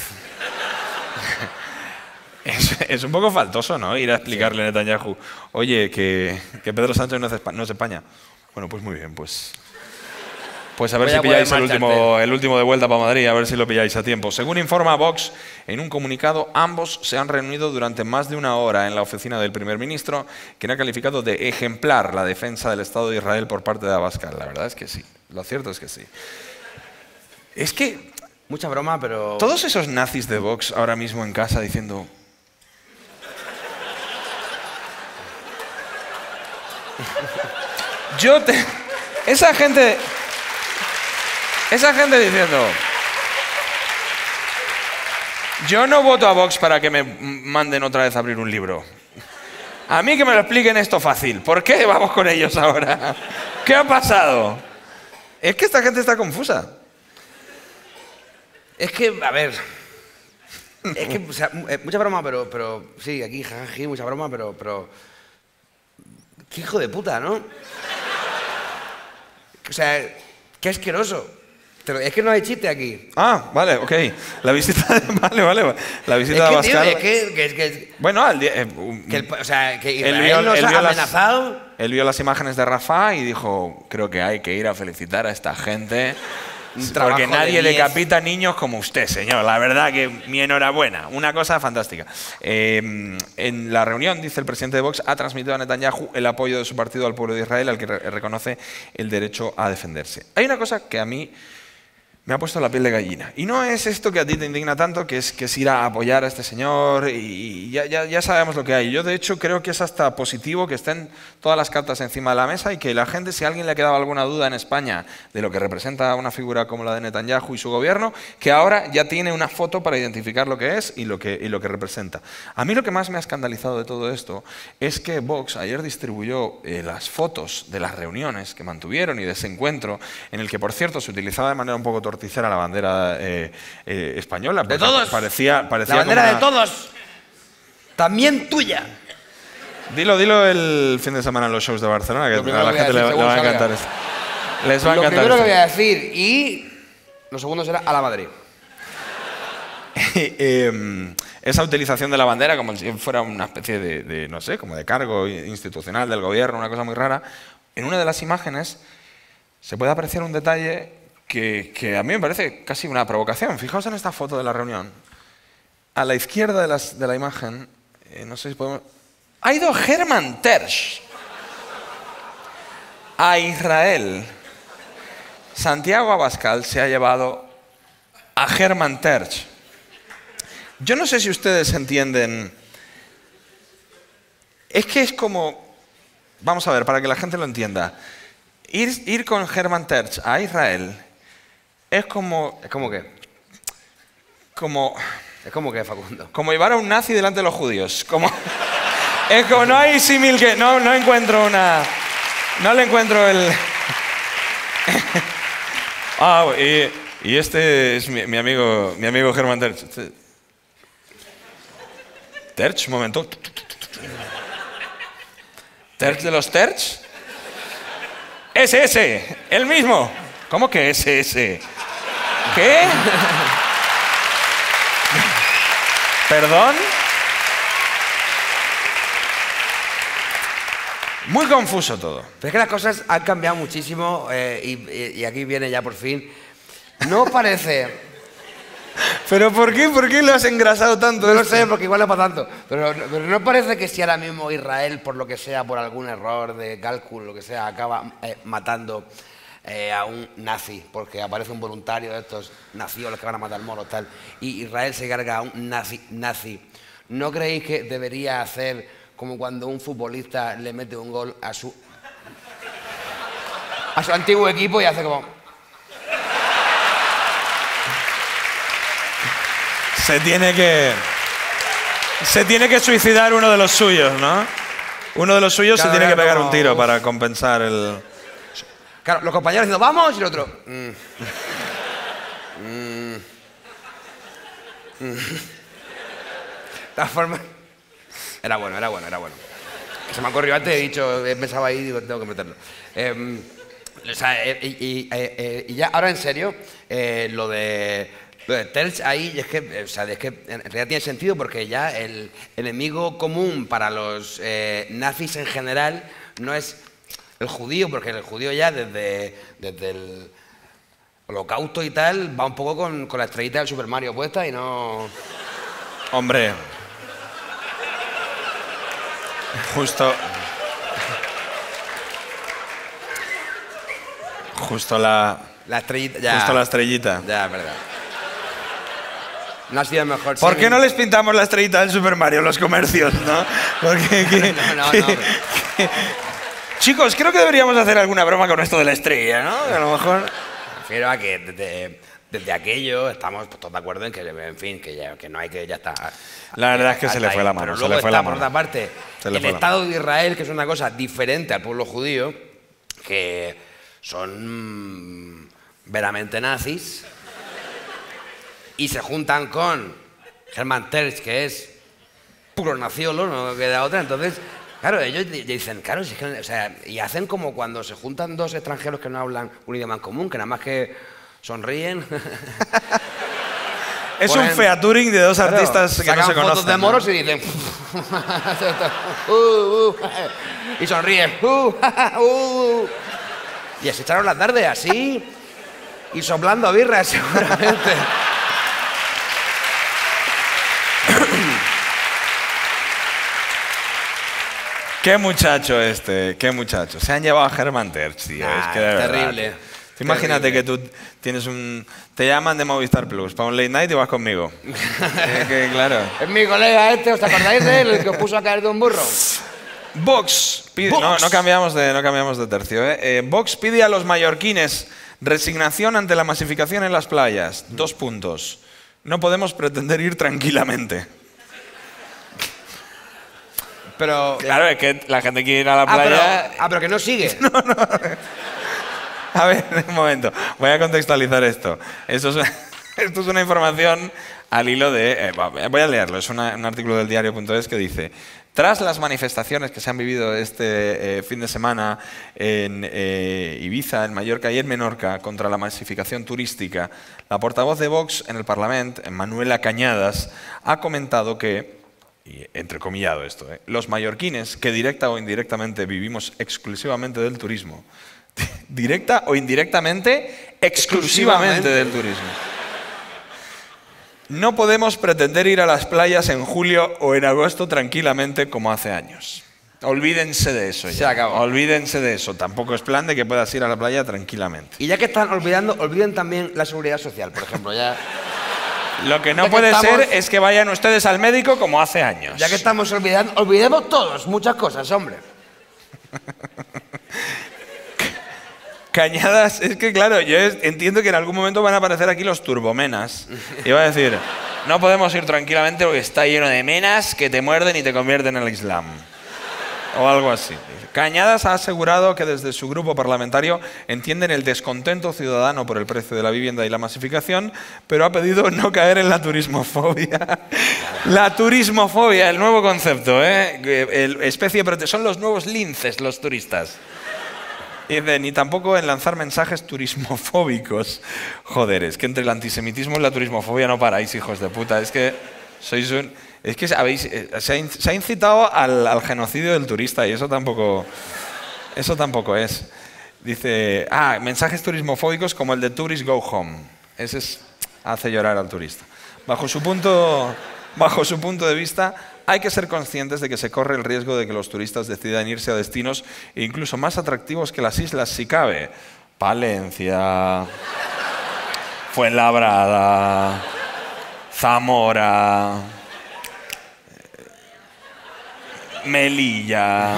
Es un poco faltoso, ¿no? Ir a explicarle a Netanyahu, oye, que Pedro Sánchez no es España. Bueno, pues muy bien, pues a ver si pilláis el último de vuelta para Madrid, a ver si lo pilláis a tiempo. Según informa Vox, en un comunicado, ambos se han reunido durante más de una hora en la oficina del primer ministro, quien ha calificado de ejemplar la defensa del Estado de Israel por parte de Abascal. La verdad es que sí, lo cierto es que sí. Es que... Mucha broma, pero... Todos esos nazis de Vox ahora mismo en casa diciendo... Esa gente diciendo... Yo no voto a Vox para que me manden otra vez a abrir un libro. A mí que me lo expliquen esto fácil. ¿Por qué vamos con ellos ahora? ¿Qué ha pasado? Es que esta gente está confusa. Es que, a ver... Es que, o sea, mucha broma, pero... Sí, aquí, jajají, mucha broma, pero... ¡Qué hijo de puta!, ¿no? O sea, qué asqueroso. Es que no hay chiste aquí. Ah, vale, ok. La visita de... Vale. La visita de Abascal... Bueno, o sea, que Israel nos ha amenazado... Él vio las imágenes de Rafah y dijo, creo que hay que ir a felicitar a esta gente... Porque nadie decapita niños como usted, señor. La verdad que mi enhorabuena. Una cosa fantástica. En la reunión, dice el presidente de Vox, ha transmitido a Netanyahu el apoyo de su partido al pueblo de Israel, al que reconoce el derecho a defenderse. Hay una cosa que a mí me ha puesto la piel de gallina. Y no es esto que a ti te indigna tanto, que es ir a apoyar a este señor y ya sabemos lo que hay. Yo, de hecho, creo que es hasta positivo que estén todas las cartas encima de la mesa y que la gente, si a alguien le ha quedado alguna duda en España de lo que representa una figura como la de Netanyahu y su gobierno, que ahora ya tiene una foto para identificar lo que es y lo que representa. A mí lo que más me ha escandalizado de todo esto es que Vox ayer distribuyó las fotos de las reuniones que mantuvieron y de ese encuentro, en el que, por cierto, se utilizaba de manera un poco torticera la bandera española. ¡De todos! Parecía la bandera de todos. También tuya. Dilo el fin de semana en los shows de Barcelona, que a la gente le va a encantar esto. Les va a encantar. Lo primero que voy a decir, y lo segundo será a la Madrid. Esa utilización de la bandera como si fuera una especie de, no sé, como de cargo institucional del gobierno, una cosa muy rara. En una de las imágenes se puede apreciar un detalle que a mí me parece casi una provocación. Fijaos en esta foto de la reunión. A la izquierda de la imagen, no sé si podemos... Ha ido Hermann Tersch a Israel. Santiago Abascal se ha llevado a Hermann Tersch. Yo no sé si ustedes entienden... Es que es como... Vamos a ver, para que la gente lo entienda. Ir con Hermann Tersch a Israel es como... ¿Es como qué? ¿Es como qué, Facundo? Como llevar a un nazi delante de los judíos. Es como... No hay símil que... No encuentro una... No le encuentro el... y este es mi amigo Hermann Tersch. Tersch, un momento. ¿Tersch de los Tersch? ¡SS! ¡El mismo! ¿Cómo que SS? ¿Qué? ¿Perdón? Muy confuso todo. Pero es que las cosas han cambiado muchísimo y aquí viene ya por fin. ¿No parece...? ¿Pero por qué? ¿Por qué lo has engrasado tanto? No lo sé, porque igual no para tanto. Pero no parece que si ahora mismo Israel, por lo que sea, por algún error de cálculo, lo que sea, acaba matando a un nazi, porque aparece un voluntario de estos nacidos los que van a matar moros, tal, y Israel se carga a un nazi. ¿No creéis que debería hacer como cuando un futbolista le mete un gol a su antiguo equipo y hace como... Se tiene que suicidar uno de los suyos, ¿no? Uno de los suyos se tiene que pegar un tiro para compensar el... Claro, los compañeros diciendo, ¡vamos! Y el otro... De todas formas... Era bueno. Se me ha ocurrido antes, he pensado ahí y digo, tengo que meterlo. O sea, y ya, ahora en serio, lo de Terch ahí, es que en realidad tiene sentido porque ya el enemigo común para los nazis en general no es el judío, porque el judío ya desde el Holocausto y tal va un poco con la estrellita del Super Mario puesta y no... Hombre... Justo la estrellita, ya. Justo la estrellita. Ya, es verdad. No ha sido mejor. ¿Por qué no les pintamos la estrellita del Super Mario en los comercios, no? Porque chicos, creo que deberíamos hacer alguna broma con esto de la estrella, ¿no? A lo mejor... Me refiero a que desde aquello estamos todos de acuerdo en que, en fin, que no hay que... Ya está. La verdad es que se le fue la mano. Pero luego está, por otra parte, el Estado de Israel, que es una cosa diferente al pueblo judío, que son veramente nazis, y se juntan con Hermann Tertsch, que es puro naziolo, no queda otra. Entonces, claro, ellos dicen, claro, si es que, o sea, y hacen como cuando se juntan dos extranjeros que no hablan un idioma en común, que nada más que sonríen. Es un featuring de dos artistas que no se conocen. Fotos de moros y dicen... y sonríen. Y se echaron la tarde así y soplando birras, seguramente. Qué muchacho este, qué muchacho. Se han llevado a Hermann Tertsch, tío. Es que de terrible. Verdad, imagínate que tú tienes te llaman de Movistar Plus para un late night y vas conmigo. Claro. Es mi colega este, ¿os acordáis de él? El que os puso a caer de un burro. Vox pide... No cambiamos de tercio. Vox pide a los mallorquines resignación ante la masificación en las playas. 2 puntos. No podemos pretender ir tranquilamente. Pero... Claro, es que la gente quiere ir a la playa... pero que no sigue. No. A ver, un momento. Voy a contextualizar esto. Esto es una información al hilo de... voy a leerlo. Es un artículo del diario.es que dice: tras las manifestaciones que se han vivido este fin de semana en Ibiza, en Mallorca y en Menorca contra la masificación turística, la portavoz de Vox en el Parlamento, Manuela Cañadas, ha comentado que, y entrecomillado esto, los mallorquines que directa o indirectamente vivimos exclusivamente del turismo, directa o indirectamente, exclusivamente del turismo, no podemos pretender ir a las playas en julio o en agosto tranquilamente como hace años. Olvídense de eso ya. Se acabó. Olvídense de eso. Tampoco es plan de que puedas ir a la playa tranquilamente. Y ya que están olvidando, olviden también la seguridad social, por ejemplo. Ya... Lo que no puede ser es que vayan ustedes al médico como hace años. Ya que estamos olvidando, olvidemos todos muchas cosas, hombre. Cañadas, es que claro, yo entiendo que en algún momento van a aparecer aquí los turbomenas. Y va a decir, no podemos ir tranquilamente porque está lleno de menas que te muerden y te convierten en el Islam. O algo así. Cañadas ha asegurado que desde su grupo parlamentario entienden el descontento ciudadano por el precio de la vivienda y la masificación, pero ha pedido no caer en la turismofobia. La turismofobia, el nuevo concepto, son los nuevos linces los turistas. Y ni tampoco en lanzar mensajes turismofóbicos. Joder, es que entre el antisemitismo y la turismofobia no paráis, hijos de puta. Es que sois un... Es que se ha incitado al genocidio del turista y eso tampoco es. Dice, mensajes turismofóbicos como el de Tourist Go Home. Ese hace llorar al turista. Bajo su punto de vista, hay que ser conscientes de que se corre el riesgo de que los turistas decidan irse a destinos incluso más atractivos que las islas si cabe. Palencia, Fuenlabrada, Zamora, Melilla.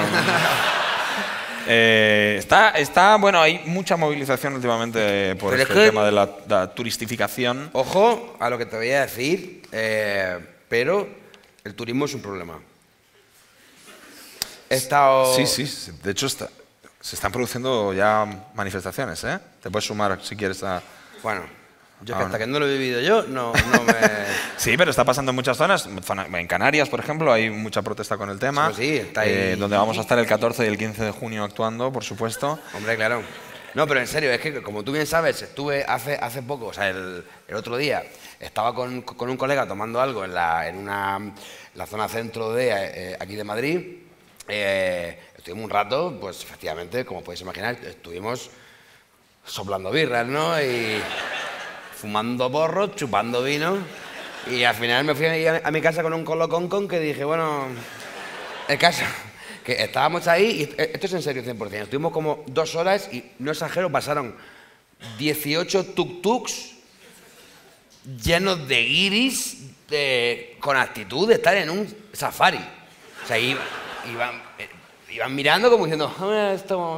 Bueno, hay mucha movilización últimamente por Pero este es que- tema de la turistificación. Ojo a lo que te voy a decir, pero el turismo es un problema. He estado... Sí, de hecho se están produciendo ya manifestaciones, ¿eh? Te puedes sumar si quieres a... Bueno, yo es que hasta que no lo he vivido yo, no me... Sí, pero está pasando en muchas zonas. En Canarias, por ejemplo, hay mucha protesta con el tema. Pues sí, está ahí. Donde vamos a estar el 14 y el 15 de junio actuando, por supuesto. Hombre, claro. No, pero en serio, es que como tú bien sabes, estuve hace poco, o sea, el otro día, estaba con un colega tomando algo en la zona centro de aquí de Madrid. Estuvimos un rato, pues efectivamente, como podéis imaginar, estuvimos soplando birras, ¿no? Y fumando porros, chupando vino. Y al final me fui a mi casa con un colocón que dije, bueno, el caso, que estábamos ahí, y esto es en serio 100%, estuvimos como 2 horas y, no exagero, pasaron 18 tuk-tuks llenos de guiris con actitud de estar en un safari. O sea, iban mirando como diciendo, esto...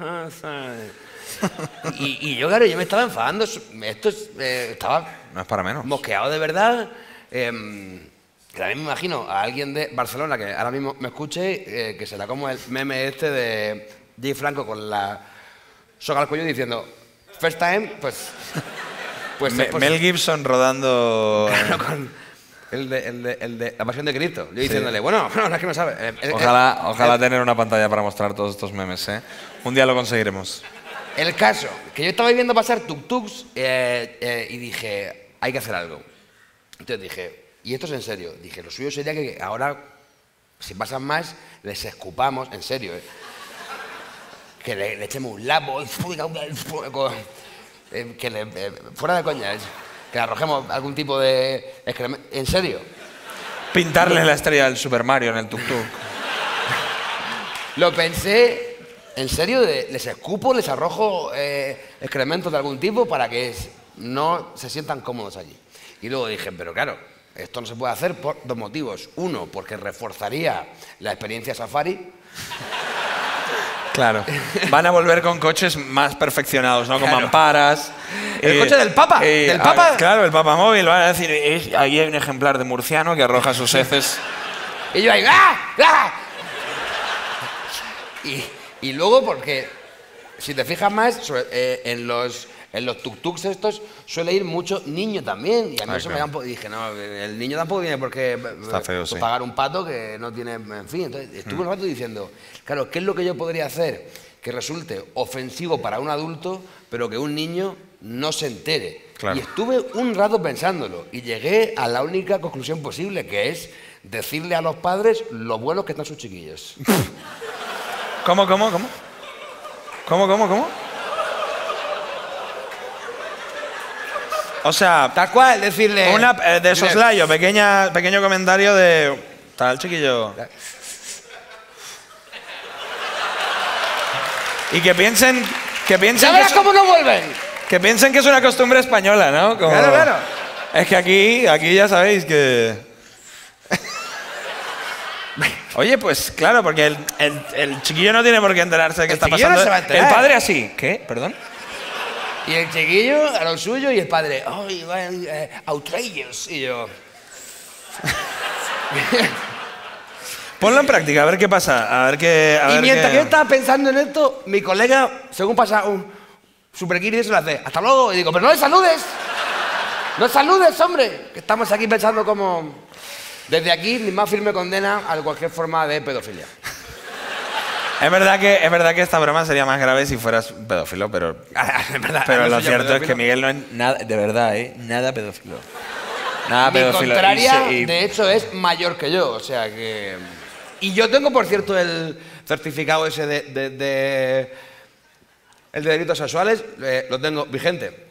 y yo, claro, yo me estaba enfadando, estaba No es para menos. mosqueado de verdad. También me imagino a alguien de Barcelona que ahora mismo me escuche, que será como el meme este de Jay Franco con la soga al cuello diciendo, first time, pues Mel Gibson rodando... claro, con el de La Pasión de Cristo. Yo diciéndole, bueno, no, es que no sabe. Ojalá tener una pantalla para mostrar todos estos memes, ¿eh? Un día lo conseguiremos. El caso, que yo estaba viendo pasar tuk-tuks y dije, hay que hacer algo. Entonces dije, y esto es en serio, dije, lo suyo sería que ahora, si pasan más, les escupamos, en serio, que le echemos un lapo, fuera de coña, que le arrojemos algún tipo de excremento, en serio. Pintarle la estrella del Super Mario en el tuk-tuk. Lo pensé, en serio, les escupo, les arrojo excrementos de algún tipo para que no se sientan cómodos allí. Y luego dije, pero claro, esto no se puede hacer por 2 motivos. Uno, porque reforzaría la experiencia safari. Claro. Van a volver con coches más perfeccionados, ¿no? Con Claro. mamparas. El coche del Papa, del Papa. Claro, el Papa móvil. Van a decir, ahí hay un ejemplar de murciano que arroja sus heces. Y yo ahí, ¡ah! ¡ah! Y luego porque, si te fijas más, en los tuk-tuks estos suele ir mucho niño también. Y a mí eso me da un poco... Dije, no, el niño tampoco tiene por qué Está feo, sí. pagar un pato que no tiene... En fin, entonces estuve un rato diciendo, claro, ¿qué es lo que yo podría hacer que resulte ofensivo para un adulto, pero que un niño no se entere? Claro. Y estuve un rato pensándolo y llegué a la única conclusión posible, que es decirle a los padres lo buenos que están sus chiquillos. ¿Cómo? O sea, Tal cual, decirle... de soslayo, pequeño comentario de... Tal, chiquillo. Y que piensen ¡Ya que, verás cómo no vuelven! que piensen que es una costumbre española, ¿no? Como- Claro. Es que aquí ya sabéis que... Oye, pues claro, porque el chiquillo no tiene por qué enterarse de qué El está chiquillo no pasando. se va a enterar. El padre así. ¿Qué? ¿Perdón? Y el chiquillo a lo suyo y el padre, ¡ay, outrageous! Y yo... Ponlo en práctica, a ver qué pasa. A ver qué... Y mientras que yo estaba pensando en esto, mi colega, según pasa un superkiri, se lo hace, ¡hasta luego! Y digo, ¡pero no le saludes! ¡No saludes, hombre! Que estamos aquí pensando como... Desde aquí, mi más firme condena a cualquier forma de pedofilia. Es verdad que esta broma sería más grave si fueras pedófilo, pero... Es verdad, Pero no lo soy yo cierto es pedófilo. que Miguel no es nada... De verdad, ¿eh? Nada pedófilo. Nada Mi pedófilo. contraria, Y de hecho, es mayor que yo, o sea que... Y yo tengo, por cierto, el certificado ese el de delitos sexuales, lo tengo vigente.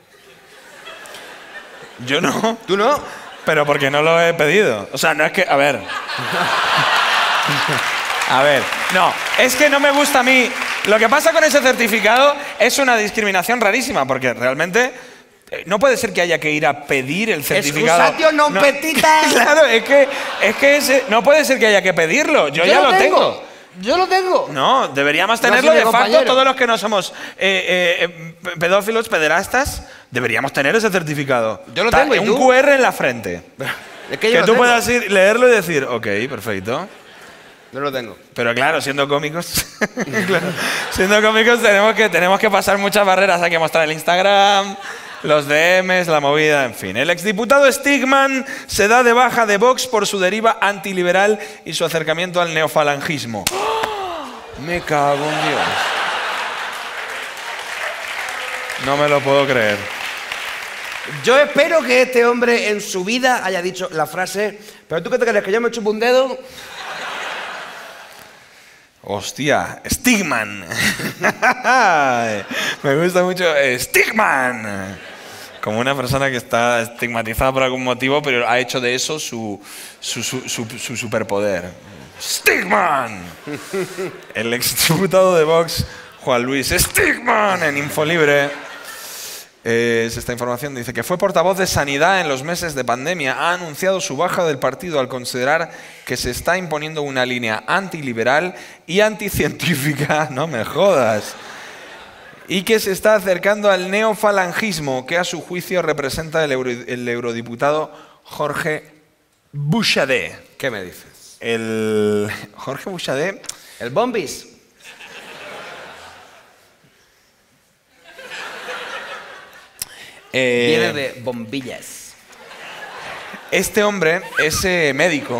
Yo no, ¿Tú no? pero porque no lo he pedido. O sea, no es que... A ver... A ver, no, es que no me gusta a mí. Lo que pasa con ese certificado es una discriminación rarísima, porque realmente no puede ser que haya que ir a pedir el certificado. Excusatio non petita. Claro, es que no puede ser que haya que pedirlo. Yo ya lo tengo. Yo lo tengo. No, deberíamos tenerlo soy mi de facto. compañero. Todos los que no somos pedófilos, pederastas, deberíamos tener ese certificado. Yo lo tengo, ¿y un tú? QR en la frente. Es que yo Que lo tú tengo. puedas ir, leerlo y decir, ok, perfecto. Yo lo tengo. Pero claro, siendo cómicos, claro, siendo cómicos tenemos que pasar muchas barreras. Hay que mostrar el Instagram, los DMs, la movida, en fin. El exdiputado Stigman se da de baja de Vox por su deriva antiliberal y su acercamiento al neofalangismo. Me cago en Dios. No me lo puedo creer. Yo espero que este hombre en su vida haya dicho la frase, pero tú qué te crees, que yo me chupo un dedo. Hostia, Stigman. Me gusta mucho Stigman. Como una persona que está estigmatizada por algún motivo, pero ha hecho de eso su superpoder. Stigman. El exdiputado de Vox, Juan Luis Stigman, en Infolibre. Es esta información, dice que fue portavoz de Sanidad en los meses de pandemia. Ha anunciado su baja del partido al considerar que se está imponiendo una línea antiliberal y anticientífica, no me jodas, y que se está acercando al neofalangismo, que a su juicio representa el eurodiputado Jorge Buxadé. ¿Qué me dices? El Jorge Buxadé. El Bombis. Viene de bombillas. Este hombre es médico.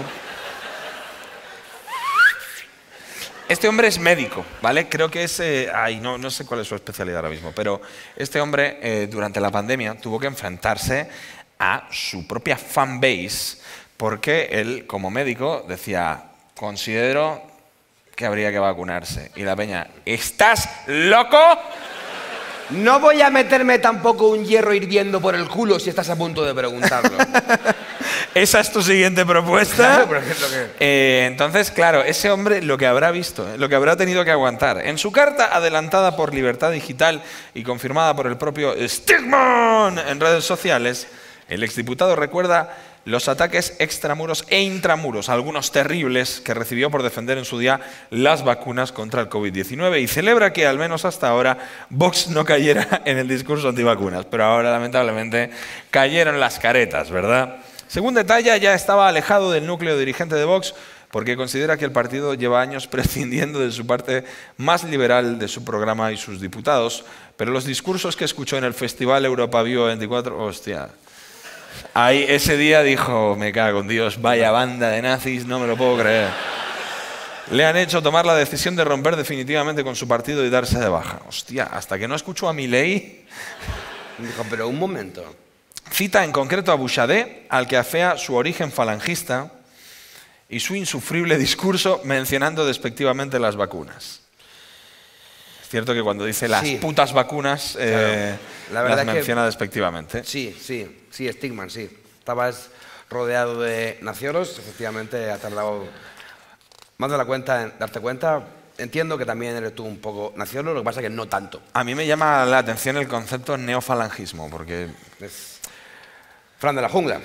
Este hombre es médico, ¿vale? Creo que es... no sé cuál es su especialidad ahora mismo, pero este hombre durante la pandemia tuvo que enfrentarse a su propia fanbase porque él, como médico, decía, considero que habría que vacunarse. Y la peña, ¿estás loco? No voy a meterme tampoco un hierro hirviendo por el culo si estás a punto de preguntarlo. ¿Esa es tu siguiente propuesta? Claro, por ejemplo, Entonces, claro, ese hombre lo que habrá visto, lo que habrá tenido que aguantar. En su carta adelantada por Libertad Digital y confirmada por el propio Stigman en redes sociales, el exdiputado recuerda los ataques extramuros e intramuros, algunos terribles, que recibió por defender en su día las vacunas contra el COVID-19 y celebra que, al menos hasta ahora, Vox no cayera en el discurso antivacunas. Pero ahora, lamentablemente, cayeron las caretas, ¿verdad? Según detalla, ya estaba alejado del núcleo dirigente de Vox porque considera que el partido lleva años prescindiendo de su parte más liberal de su programa y sus diputados, pero los discursos que escuchó en el Festival Europa Vivo 24, hostia... Ahí ese día dijo, me cago en Dios, vaya banda de nazis, no me lo puedo creer. Le han hecho tomar la decisión de romper definitivamente con su partido y darse de baja. Hostia, hasta que no escuchó a Milei. Dijo, pero un momento. Cita en concreto a Buxadé, al que afea su origen falangista y su insufrible discurso mencionando despectivamente las vacunas. Es cierto que cuando dice las putas vacunas, claro. La verdad las menciona despectivamente. Sí, Stigman, sí. Estabas rodeado de nacioros, efectivamente ha tardado más de la cuenta en darte cuenta. Entiendo que también eres tú un poco naciolo, lo que pasa es que no tanto. A mí me llama la atención el concepto neofalangismo, porque... Es Fran de la jungla.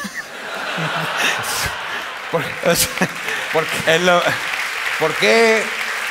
¿Por qué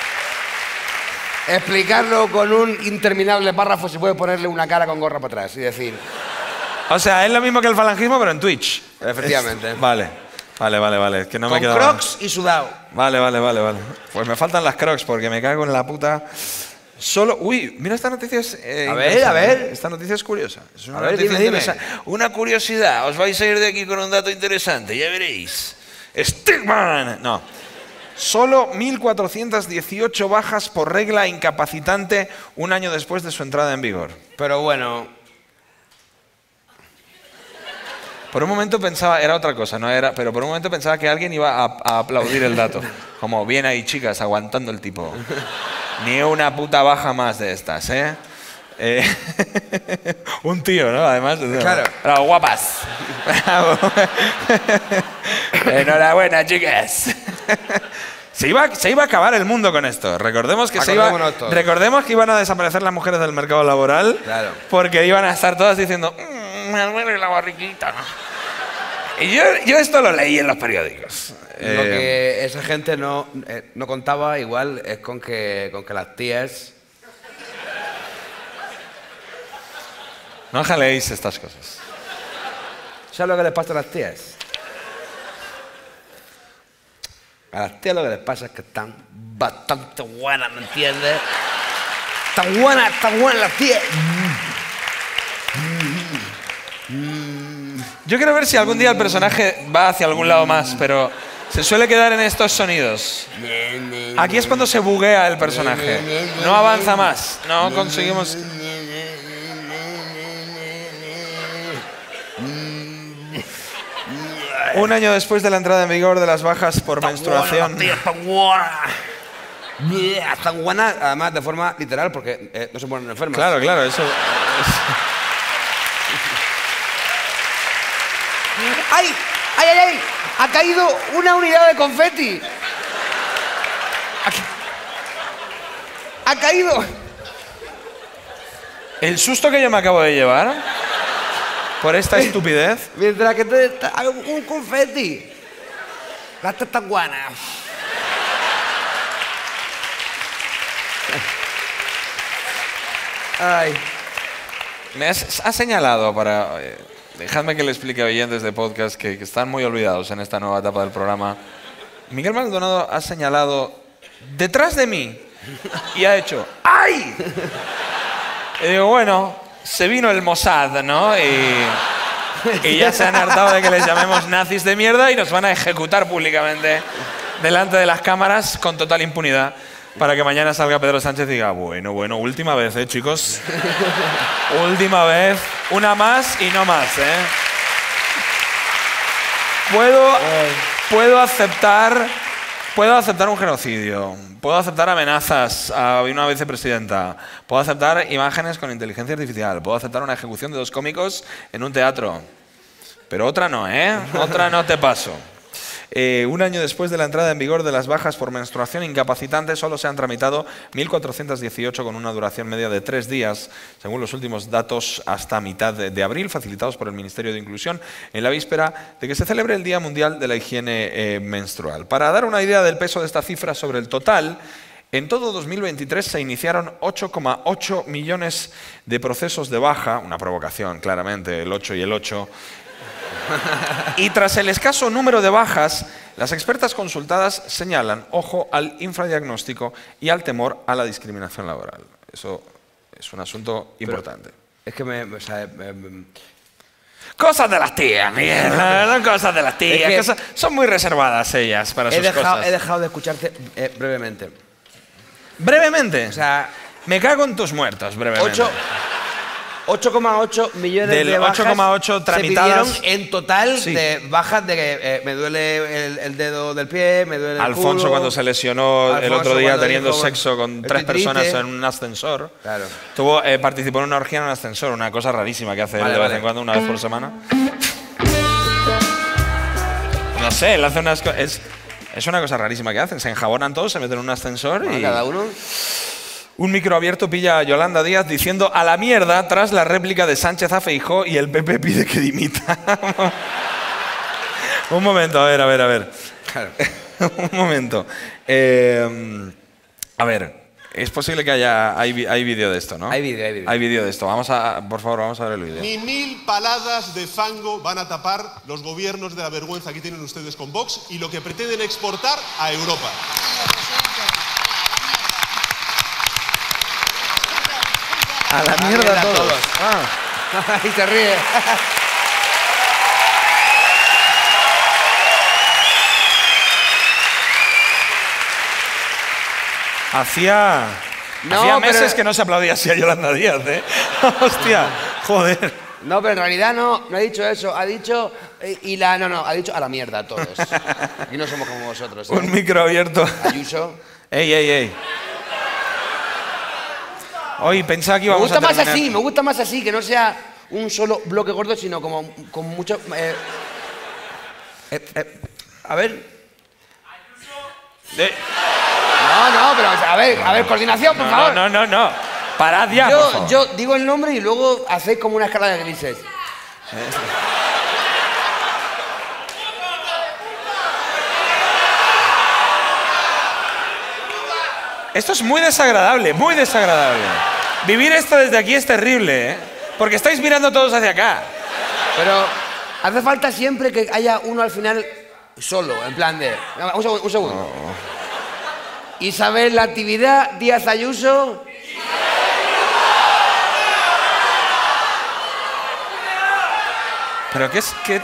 explicarlo con un interminable párrafo si puedes ponerle una cara con gorra para atrás y decir... O sea, es lo mismo que el falangismo, pero en Twitch. Efectivamente. Vale. Es que no con me queda... crocs y sudado. Vale. Pues me faltan las crocs porque me cago en la puta... Solo... Uy, mira, esta noticia es... a ver. Esta noticia es curiosa. Es una a ver, noticia dime. interesante. Una curiosidad. Os vais a ir de aquí con un dato interesante, ya veréis. Stigman. No. Solo 1.418 bajas por regla incapacitante un año después de su entrada en vigor. Pero bueno... Por un momento pensaba, era otra cosa, no era, pero por un momento pensaba que alguien iba a aplaudir el dato. Como, bien ahí, chicas, aguantando el tipo. Ni una puta baja más de estas, ¿eh? Un tío, ¿no? Además. Claro. Bravo, guapas. Bravo. Enhorabuena, chicas. Se iba a acabar el mundo con esto. Recordemos que iban a desaparecer las mujeres del mercado laboral, claro, porque iban a estar todas diciendo me duele la barriguita. Y yo esto lo leí en los periódicos. Lo que esa gente no contaba igual es con que las tías... No jaleéis estas cosas. ¿Sabes lo que les pasa a las tías? A las tías lo que les pasa es que están bastante buenas, ¿me entiendes? Están buenas las tías. Yo quiero ver si algún día el personaje va hacia algún lado más, pero se suele quedar en estos sonidos. Aquí es cuando se buguea el personaje. No avanza más, no conseguimos... Un año después de la entrada en vigor de las bajas por menstruación... Están buenas, además de forma literal, porque no se ponen enfermas. Claro, eso... ¡Ay! Ha caído una unidad de confeti. Ha caído. El susto que yo me acabo de llevar por esta estupidez. Mientras que te un confeti. Las tetas guanas. Ay. Me has señalado para... dejadme que le explique a oyentes de podcast que están muy olvidados en esta nueva etapa del programa. Miguel Maldonado ha señalado detrás de mí y ha hecho ¡ay! Y digo, bueno, se vino el Mossad, ¿no? Y ya se han hartado de que les llamemos nazis de mierda y nos van a ejecutar públicamente delante de las cámaras con total impunidad para que mañana salga Pedro Sánchez y diga, bueno, última vez, chicos. Última vez. Una más y no más, Puedo aceptar un genocidio, puedo aceptar amenazas a una vicepresidenta, puedo aceptar imágenes con inteligencia artificial, puedo aceptar una ejecución de 2 cómicos en un teatro. Pero otra no, Otra no te paso. Un año después de la entrada en vigor de las bajas por menstruación incapacitante, solo se han tramitado 1.418 con una duración media de 3 días, según los últimos datos hasta mitad de abril, facilitados por el Ministerio de Inclusión, en la víspera de que se celebre el Día Mundial de la Higiene Menstrual. Para dar una idea del peso de esta cifra sobre el total, en todo 2023 se iniciaron 8,8 millones de procesos de baja, una provocación, claramente, el 8 y el 8, y tras el escaso número de bajas, las expertas consultadas señalan, ojo, al infradiagnóstico y al temor a la discriminación laboral. Eso es un asunto importante. Es que Cosas de las tías, Miguel. No cosas de las tías. Es que son muy reservadas ellas para sus cosas. He dejado de escucharte brevemente. ¿Brevemente? O sea, me cago en tus muertos, brevemente. 8,8 millones de bajas 8,8 tramitadas. se pidieron en total de bajas de que me duele el dedo del pie, me duele el Alfonso culo. Cuando se lesionó el otro día teniendo sexo con 3 personas en un ascensor. Claro. Participó en una orgía en un ascensor, una cosa rarísima que hace él de vez en cuando, una vez por semana. No sé, él hace unas cosas... Es una cosa rarísima que hacen. Se enjabonan todos, se meten en un ascensor y... Cada uno... Un micro abierto pilla a Yolanda Díaz diciendo a la mierda tras la réplica de Sánchez a Feijóo y el PP pide que dimita. Un momento, a ver. Claro. Un momento. A ver, es posible que hay vídeo de esto, ¿no? Hay vídeo. Hay vídeo de esto. Por favor, vamos a ver el vídeo. Ni 1000 paladas de fango van a tapar los gobiernos de la vergüenza que tienen ustedes con Vox y lo que pretenden exportar a Europa. A la mierda todos. Y se ríe. Hacía meses que no se aplaudía así a Yolanda Díaz, Hostia, joder. No, pero en realidad no ha dicho eso. Ha dicho... ha dicho a la mierda a todos. Y no somos como vosotros. Un micro abierto. Ayuso. Ey. Hoy pensaba que íbamos a terminar. Me gusta más así, que no sea un solo bloque gordo, sino como con mucho... a ver. No, pero a ver, coordinación, por favor. No. Parad ya, por favor. Yo digo el nombre y luego hacéis como una escala de grises. Esto es muy desagradable, muy desagradable. Vivir esto desde aquí es terrible, ¿eh? Porque estáis mirando todos hacia acá. Pero hace falta siempre que haya uno al final solo, en plan de... Un segundo. Isabel Natividad Díaz Ayuso. Pero qué es que...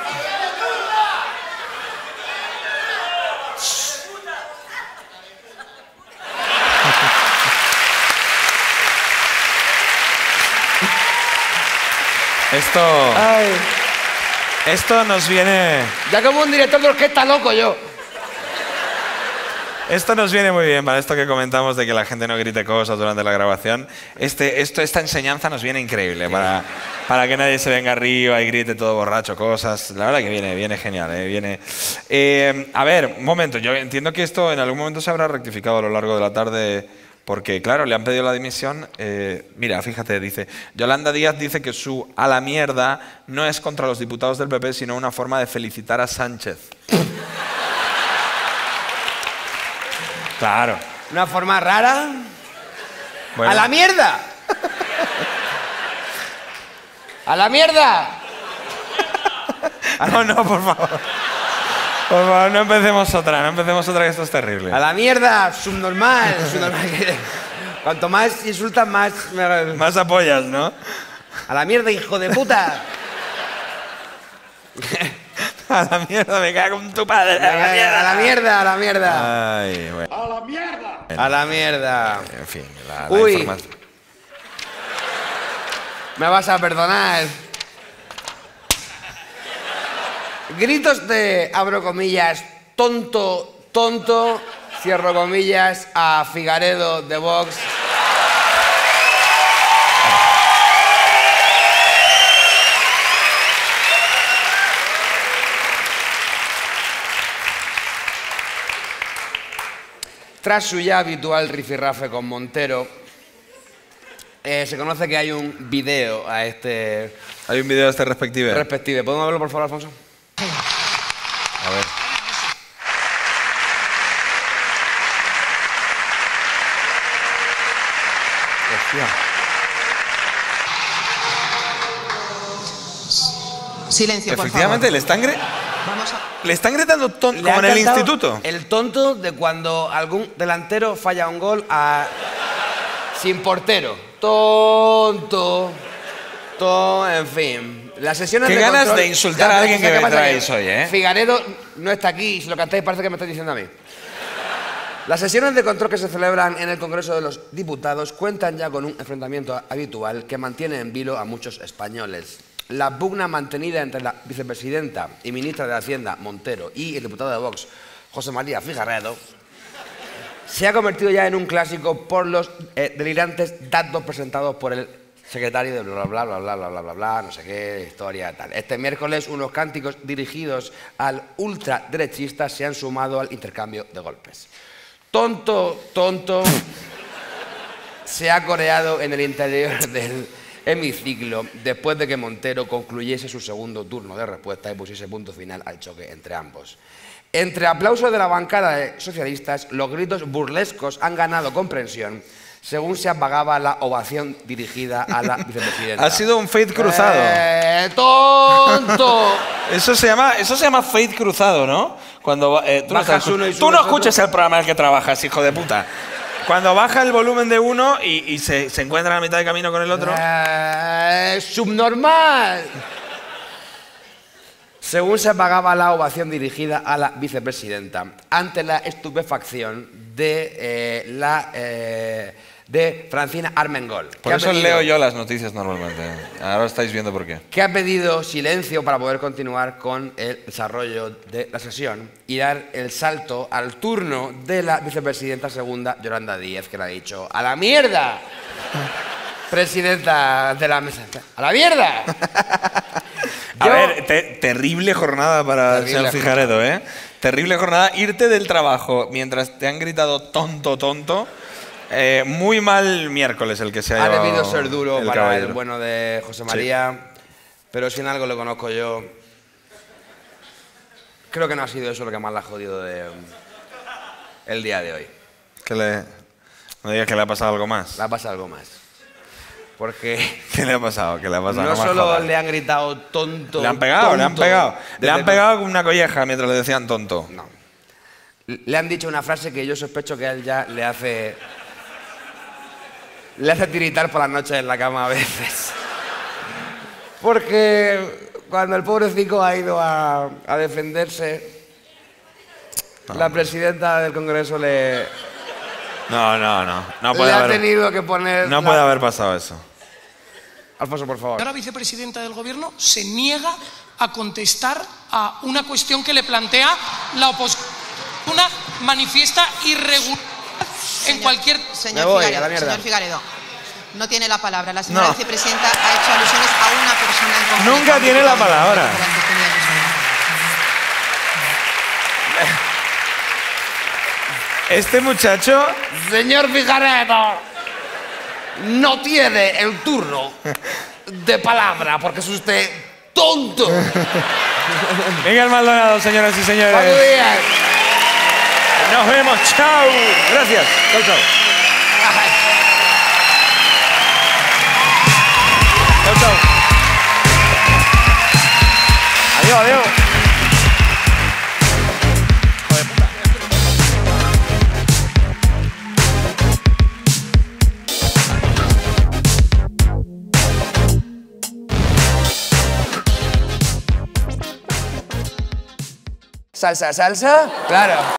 Esto nos viene... Ya como un director de orquesta loco yo. Esto nos viene muy bien para esto que comentamos de que la gente no grite cosas durante la grabación. Esta enseñanza nos viene increíble para que nadie se venga arriba y grite todo borracho cosas. La verdad que viene genial. A ver, un momento. Yo entiendo que esto en algún momento se habrá rectificado a lo largo de la tarde porque, claro, le han pedido la dimisión. Mira, fíjate, dice... Yolanda Díaz dice que su "a la mierda" no es contra los diputados del PP, sino una forma de felicitar a Sánchez. Claro. Una forma rara. Bueno. ¡A la mierda! ¡A la mierda! No, por favor. Por favor, no empecemos otra, que esto es terrible. ¡A la mierda! Subnormal. Cuanto más insultas, más... Más apoyas, ¿no? ¡A la mierda, hijo de puta! A la mierda, me cago en tu padre. A la mierda. ¡A la mierda, a la mierda! Ay, bueno. ¡A la mierda! ¡A la mierda! En fin, la Uy. información. Me vas a perdonar. Gritos de, abro comillas, tonto, cierro comillas, a Figaredo de Vox. Tras su ya habitual rifirrafe con Montero, se conoce que hay un video a este Hay un video de este respectivo. ¿Podemos verlo, por favor, Alfonso? A ver. Hostia. Silencio, por Efectivamente, favor. le están gritando como Le ha en el cantado instituto. El tonto de cuando algún delantero falla un gol sin portero. Tonto, en fin. Las sesiones Qué de ganas control- de insultar Ya, a alguien pero que ¿qué me pasa? traéis hoy, ¿eh? Figaredo no está aquí y si lo cantáis parece que me estáis diciendo a mí. Las sesiones de control que se celebran en el Congreso de los Diputados cuentan ya con un enfrentamiento habitual que mantiene en vilo a muchos españoles. La pugna mantenida entre la vicepresidenta y ministra de Hacienda, Montero, y el diputado de Vox, José María Figaredo, se ha convertido ya en un clásico por los delirantes datos presentados por el secretario de bla bla bla bla bla bla bla bla, no sé qué, historia tal. Este miércoles unos cánticos dirigidos al ultraderechista se han sumado al intercambio de golpes. Tonto, se ha coreado en el interior del hemiciclo después de que Montero concluyese su segundo turno de respuesta y pusiese punto final al choque entre ambos. Entre aplausos de la bancada de socialistas, los gritos burlescos han ganado comprensión según se apagaba la ovación dirigida a la vicepresidenta. Ha sido un fade cruzado. ¡Tonto! Eso se llama fade cruzado, ¿no? Cuando Bajas uno y tú subes no otro. escuches el programa en el que trabajas, hijo de puta. Cuando baja el volumen de uno y se encuentra a mitad de camino con el otro. ¡Subnormal! Según se apagaba la ovación dirigida a la vicepresidenta, ante la estupefacción de Francina Armengol. Por eso leo yo las noticias normalmente. Ahora estáis viendo por qué. Que ha pedido silencio para poder continuar con el desarrollo de la sesión y dar el salto al turno de la vicepresidenta segunda, Yolanda Díaz, que le ha dicho ¡a la mierda! Presidenta de la mesa. ¡A la mierda! A ver, terrible jornada para el señor Fijaredo, ¿eh? Terrible jornada. Irte del trabajo mientras te han gritado tonto, tonto. Muy mal miércoles el que se ha llevado. Ha debido ser duro para caballero. el bueno de José María, pero si en algo le conozco yo, creo que no ha sido eso lo que más le ha jodido el día de hoy. No digas que le ha pasado algo más. Le ha pasado algo más. Porque ¿Qué le ha pasado? ¿Qué le ha pasado? no me solo jodas. le han gritado tonto. Le han pegado, le han tonto, pegado. Le han desde- pegado con una colleja mientras le decían tonto. No. Le han dicho una frase que yo sospecho que a él ya le hace tiritar por las noches en la cama a veces. Porque cuando el pobrecito ha ido a defenderse, la presidenta del Congreso le No puede ha haber, tenido que poner... no puede haber pasado eso. Alfonso, por favor. La vicepresidenta del Gobierno se niega a contestar a una cuestión que le plantea la oposición. Una manifiesta irregularidad en cualquier... Me voy, a la mierda. Señor Figaredo, no tiene la palabra. La señora No. vicepresidenta ha hecho alusiones a una persona en concreto. Nunca tiene la palabra. Durante este día de su- Este muchacho... Señor Fijaredo, no tiene el turno de palabra porque es usted tonto. Miguel Maldonado, señoras y Buenos señores. días. Nos vemos. Chao. Gracias. Chao, chao. Chao, chao. Adiós, adiós. Salsa, salsa. Claro.